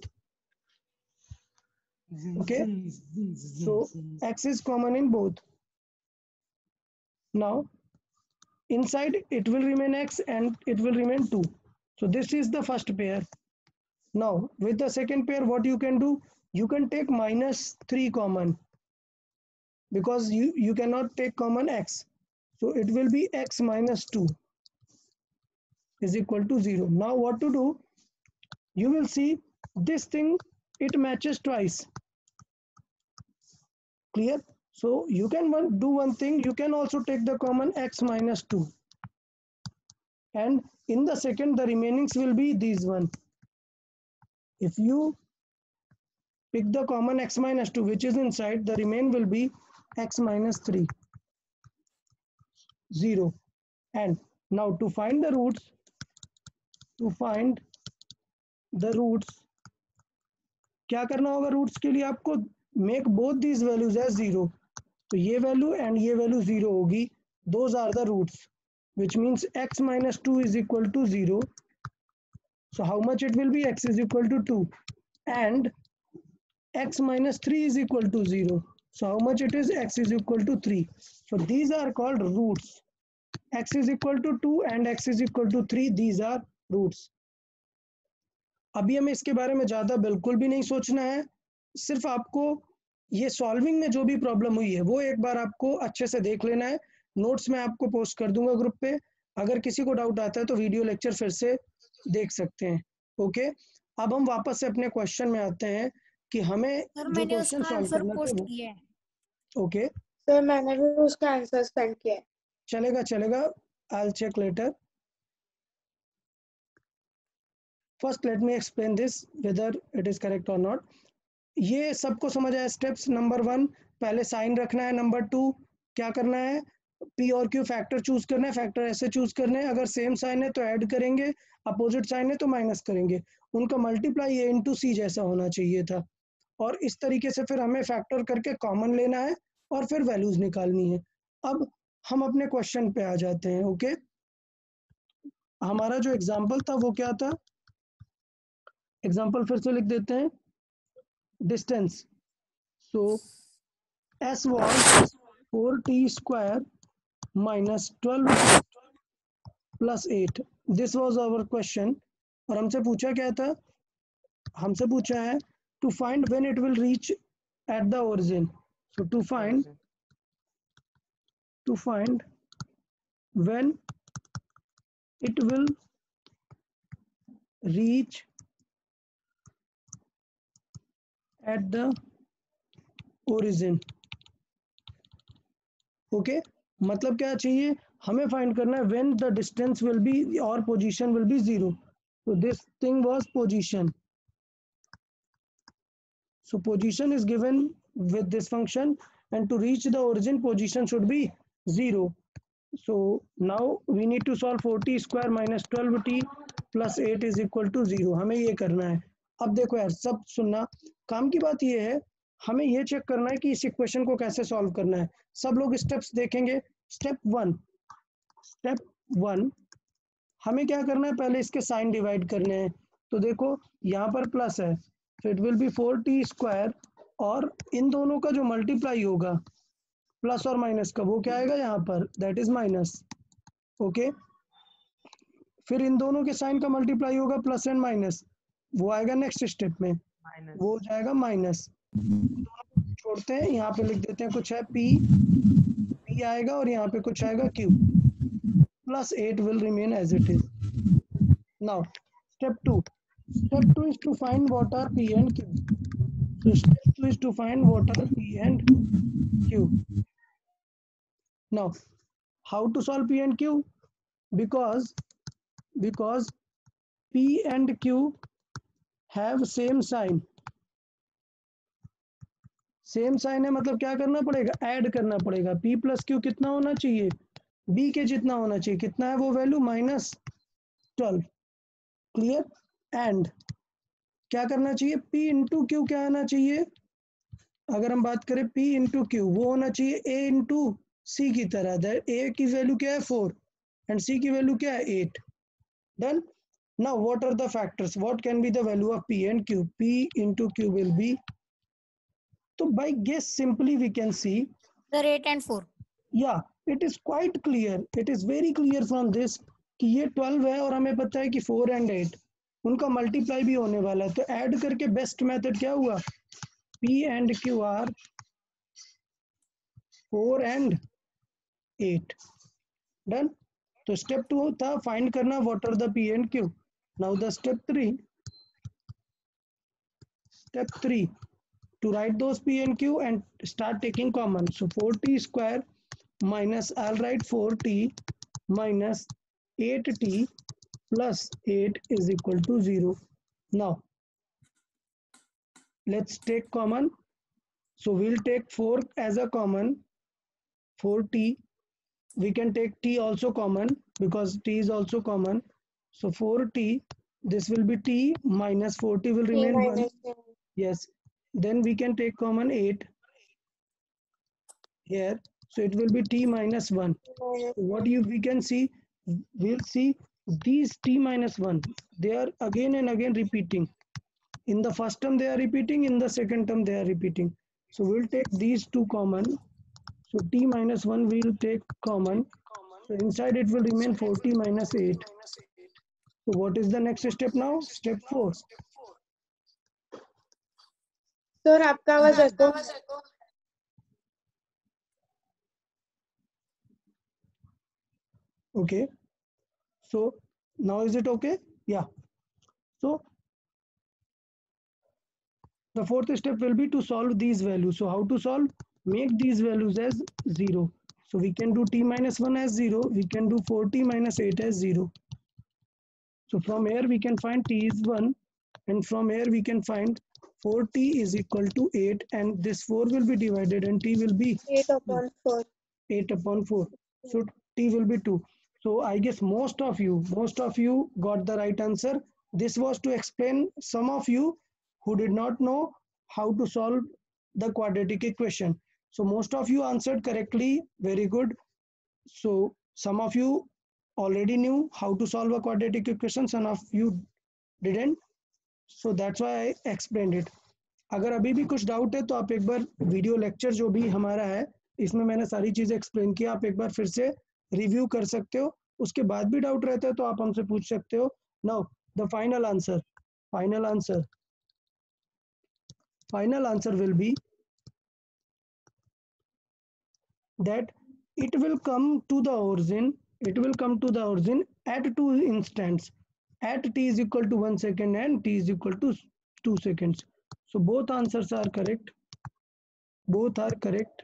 Okay, so x is common in both. Now inside it will remain x and it will remain two. So this is the first pair. Now with the second pair, what you can do, you can take minus three common, because you you cannot take common x, so it will be x minus two is equal to zero. Now what to do, you will see this thing, it matches twice. Clear? So you can one, do one thing, you can also take the common x minus two, and in the second the remainings will be these one. If you pick the common x minus two which is inside, the remain will be x minus three, zero. And now to find the roots, to find the roots, क्या करना होगा roots के लिए आपको, make both these values as zero. तो ये value and ये value zero होगी, those are the roots, which means x minus two is equal to zero. So how much it will be, x is equal to two, and x minus three is equal to zero. So how much it is, x is equal to three. So these are called roots. X is equal to two and x is equal to three, these are roots. अभी हमें इसके बारे में ज़्यादा बिल्कुल भी नहीं सोचना है, सिर्फ आपको ये सॉल्विंग में जो भी प्रॉब्लम हुई है वो एक बार आपको अच्छे से देख लेना है. नोट्स में आपको पोस्ट कर दूंगा ग्रुप पे, अगर किसी को डाउट आता है तो वीडियो लेक्चर फिर से देख सकते हैं. ओके, अब हम वापस से अपने क्वेश्चन में आते हैं कि हमें सर जो मैंने क्वेश्चन उसका सॉल्व आंसर करना पोस्ट था. किया है. ओके, सर मैंने भी उसका आंसर सेंड किया है. चलेगा चलेगा, I will check later. First let me explain this whether it is correct or not. ये सबको समझ आया. स्टेप्स नंबर वन, पहले साइन रखना है. नंबर टू, क्या करना है, पी और क्यू फैक्टर चूज करना है. फैक्टर ऐसे चूज करने हैं, अगर सेम साइन है तो ऐड करेंगे, अपोजिट साइन है तो माइनस करेंगे. उनका मल्टीप्लाई ए इंटू सी जैसा होना चाहिए था. और इस तरीके से फिर हमें फैक्टर करके कॉमन लेना है और फिर वैल्यूज निकालनी है। अब हम अपने क्वेश्चन पे आ जाते हैं। ओके, हमारा जो एग्जाम्पल था वो क्या था, एग्जाम्पल फिर से लिख देते हैं। Distance, so s was four t square minus twelve plus eight, this was our question. और हमसे पूछा क्या था, हमसे पूछा है to find when it will reach at the origin. So to find to find when it will reach at the origin। Okay, मतलब क्या चाहिए, हमें फाइंड करना है when the distance will be or position will be zero। so this thing was position, so position is given with this function and to reach the origin position should be zero। so now we need to solve four t square minus twelve t plus eight is equal to zero। हमें ये करना है। अब देखो यार, सब सुनना, काम की बात ये है, हमें ये चेक करना है कि इस इक्वेशन को कैसे सॉल्व करना है। सब लोग स्टेप्स देखेंगे। स्टेप वन स्टेप वन हमें क्या करना है, पहले इसके साइन डिवाइड करने हैं। तो देखो यहाँ पर प्लस है, तो it will be four t square, और इन दोनों का जो मल्टीप्लाई होगा प्लस और माइनस का, वो क्या आएगा यहाँ पर, दैट इज माइनस। ओके, फिर इन दोनों के साइन का मल्टीप्लाई होगा प्लस एंड माइनस, वो आएगा नेक्स्ट स्टेप में, वो हो जाएगा माइनस। छोड़ते हैं, यहाँ पे लिख देते हैं कुछ है पी, पी आएगा और यहाँ पे कुछ आएगा q, plus eight will remain as it is. Now step two step two is to find what are p and q. so step two is to find what are p and q। now how to solve p and q, because because p and q have same sign, same sign है, मतलब क्या करना पड़ेगा, add करना पड़ेगा। p plus Q कितना होना चाहिए, b के जितना होना चाहिए। कितना है वो value, minus twelve. Clear, and क्या करना चाहिए, p इंटू क्यू क्या आना चाहिए, अगर हम बात करें p इंटू क्यू, वो होना चाहिए a इंटू सी की तरह। दैट a की वैल्यू क्या है फोर एंड c की वैल्यू क्या है eight. Done. Now what are the factors, what can be the value of p and q, p into q will be, तो by guess simply we can see Sir, eight and four. yeah, it is quite clear, it is very clear from this कि ये twelve है और हमें पता है कि four and eight उनका मल्टीप्लाई भी होने वाला है। तो ऐड करके बेस्ट मेथड क्या हुआ, p and q are four and eight. Done. तो स्टेप टू था फाइंड करना what are the p and q। Now the step three step three to write those p and q and start taking common। so four t square minus, I'll write four t minus eight t plus eight is equal to zero। now let's take common, so we'll take four as a common, four t, we can take t also common because t is also common, so four t, this will be t minus four t will T remain one, minus ten. yes, then we can take common eight here, so it will be t minus one। minus what you we can see, we'll see these t minus one, they are again and again repeating, in the first term they are repeating, in the second term they are repeating, so we'll take these two common, so t minus one we'll take common, so inside it will remain four t minus eight। so what is the next step now, step four। Sir आपका आवाज एको okay, so now is it okay, yeah, so the fourth step will be to solve these values। so how to solve, make these values as zero, so we can do t minus one as zero, we can do four t minus eight as zero, so from here we can find t is one, and from here we can find four t is equal to eight, and this four will be divided and t will be eight upon four। eight upon four, so t will be two। so I guess most of you most of you got the right answer। this was to explain some of you who did not know how to solve the quadratic equation. So most of you answered correctly. Very good. So some of you already knew how to solve a quadratic equation, some of you didn't. So that's why I explained it. अगर अभी भी कुछ doubt है तो आप एक बार video lecture जो भी हमारा है इसमें मैंने सारी चीजें एक्सप्लेन की, आप एक बार फिर से रिव्यू कर सकते हो. उसके बाद भी डाउट रहता है तो आप हमसे पूछ सकते हो. Now the final answer final answer final answer will be that it will come to the origin it will come to the origin at two instants, at t is equal to one second and t is equal to two seconds. So both answers are correct. Both are correct.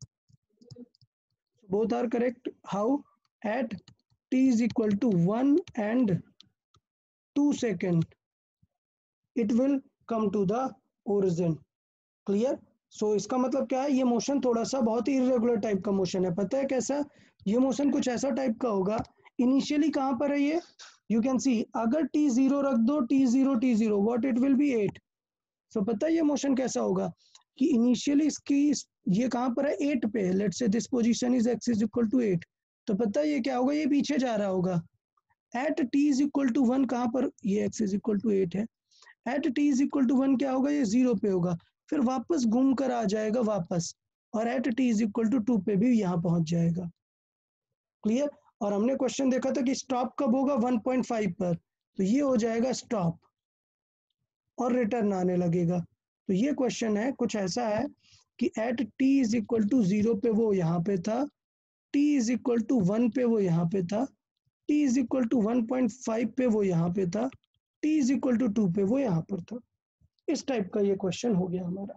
Both are correct. How? At t is equal to one and two second, it will come to the origin. Clear? So so, इसका मतलब क्या है, ये motion थोड़ा सा बहुत ही irregular type का मोशन है. पता है कैसा? ये मोशन कुछ ऐसा टाइप का होगा. इनिशियली कहाँ पर है ये? यू कैन सी, अगर टी जीरो रख दो, t zero t zero what it will be at. So पता है ये मोशन कैसा होगा कि इनिशियली इसकी ये कहाँ पर है, एट पे. Let's say this position is x is equal to eight. तो पता है ये क्या होगा, ये पीछे जा रहा होगा. At t is equal to one कहाँ पर, ये x is equal to eight है. At t is equal to one क्या होगा, ये जीरो पे होगा, फिर वापस घूम कर आ जाएगा वापस, और at t is equal to two पे भी यहाँ पहुंच जाएगा. क्लियर? और हमने क्वेश्चन देखा था कि स्टॉप कब होगा, वन पॉइंट फाइव पर. तो ये हो जाएगा स्टॉप और रिटर्न आने लगेगा. तो ये क्वेश्चन है कुछ ऐसा है कि at t is equal to zero पे वो यहाँ पे था, t is equal to one पे वो यहाँ पे था, t is equal to one point five पे वो यहाँ पे था, t is equal to two पे वो यहाँ पर था. इस टाइप का ये क्वेश्चन हो गया हमारा.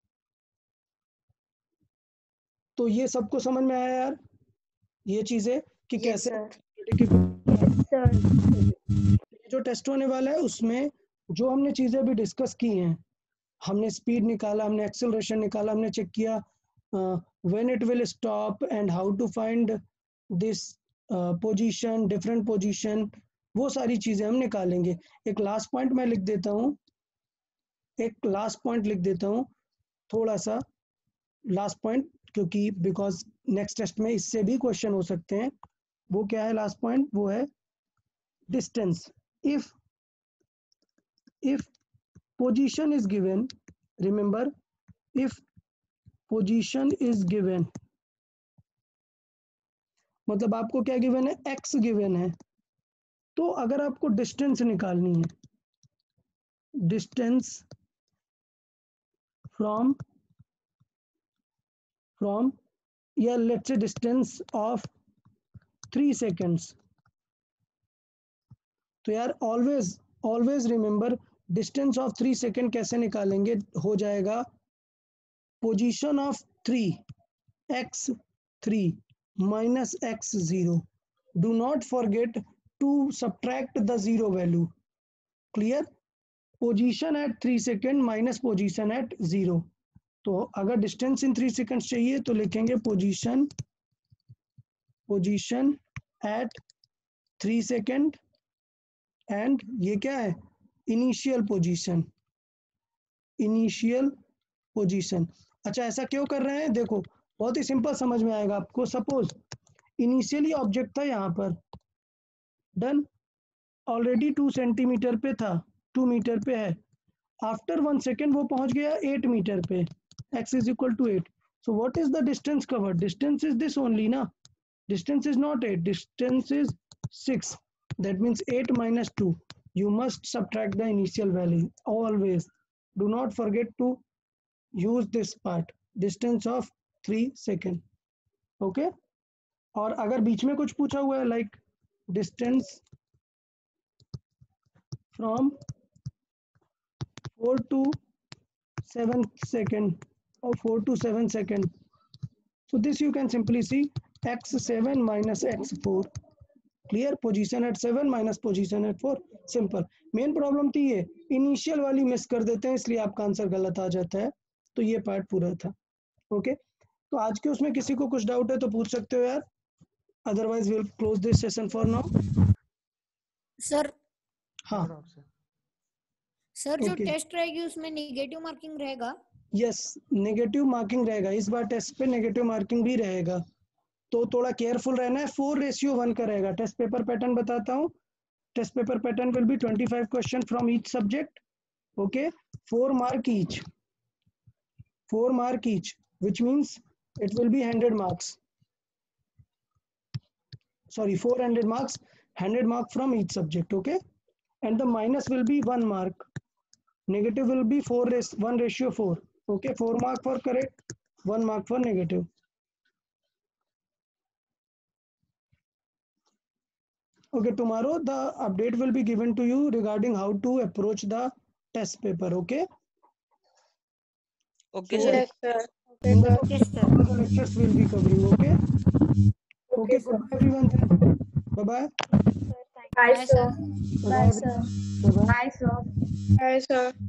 तो ये सबको समझ में आया यार ये चीजें कि Yes, कैसे sir. सर जो टेस्ट होने वाला है उसमें जो हमने चीजें भी डिस्कस की हैं, हमने स्पीड निकाला, हमने एक्सेलरेशन निकाला, हमने चेक किया when it will stop and how to find this position, different position, वो सारी चीजें हम निकालेंगे. एक लास्ट पॉइंट मैं लिख देता हूँ एक लास्ट पॉइंट लिख देता हूँ थोड़ा सा लास्ट पॉइंट, क्योंकि बिकॉज नेक्स्ट टेस्ट में इससे भी क्वेश्चन हो सकते हैं. वो क्या है लास्ट पॉइंट, वो है distance. If if position is given, remember if position is given, मतलब आपको क्या गिवन है, एक्स गिवन है. तो अगर आपको डिस्टेंस निकालनी है, distance from from yeah let's say distance of three seconds. तो यार always always remember distance of three second कैसे निकालेंगे, हो जाएगा position of three x three minus x zero. Do not forget to subtract the zero value. Clear? Position at three second minus position at zero. तो अगर distance in three seconds चाहिए तो लिखेंगे position position at three second and ये क्या है, initial position initial position. अच्छा ऐसा क्यों कर रहे हैं, देखो बहुत ही सिंपल समझ में आएगा आपको. सपोज इनिशियली ऑब्जेक्ट था यहाँ पर, डन, ऑलरेडी टू सेंटीमीटर पे था, टू मीटर पे है. आफ्टर वन सेकेंड वो पहुंच गया एट मीटर पे, x is equal to eight. So what is the distance covered, distance is this only ना, distance is not eight, distance is six. That means eight minus two. You must subtract the initial value always. Do not forget to use this part, distance of three second. Okay. और अगर बीच में कुछ पूछा हुआ है like distance from four to seven second or four to seven second. So this you can simply see x seven minus x four. Clear? Position at seven minus position at four. Simple. Main problem थी ये initial वाली miss कर देते हैं, इसलिए आपका answer गलत आ जाता है. तो ये पार्ट पूरा था. Okay okay? तो आज के उसमें किसी को कुछ डाउट है तो पूछ सकते हो यार, otherwise will close this session for now. Sir हाँ सर जो Okay. टेस्ट रहेगी उसमें नेगेटिव मार्किंग रहेगा? यस, नेगेटिव मार्किंग रहेगा इस बार टेस्ट पे, नेगेटिव मार्किंग भी रहेगा, तो थोड़ा केयरफुल रहना है। फोर रेशियो वन का रहेगा। टेस्ट पेपर पैटर्न बताता हूँ। Test paper pattern will be twenty five question from each subject, okay, four mark each, four mark each, which means it will be one hundred marks, sorry, four hundred marks, one hundred mark from each subject, okay, and the minus will be one mark, negative will be four res one ratio four, okay, four mark for correct, one mark for negative. Okay, tomorrow the update will be given to you regarding how to approach the test paper, okay. Okay, So, sir. Yes, sir. Okay, in the sir. Yes, sir. all the lectures will be covering, okay. Okay, Okay, sir. goodbye everyone then. Bye bye. Bye, Bye, sir. sir. Bye bye. Bye bye. Bye, sir.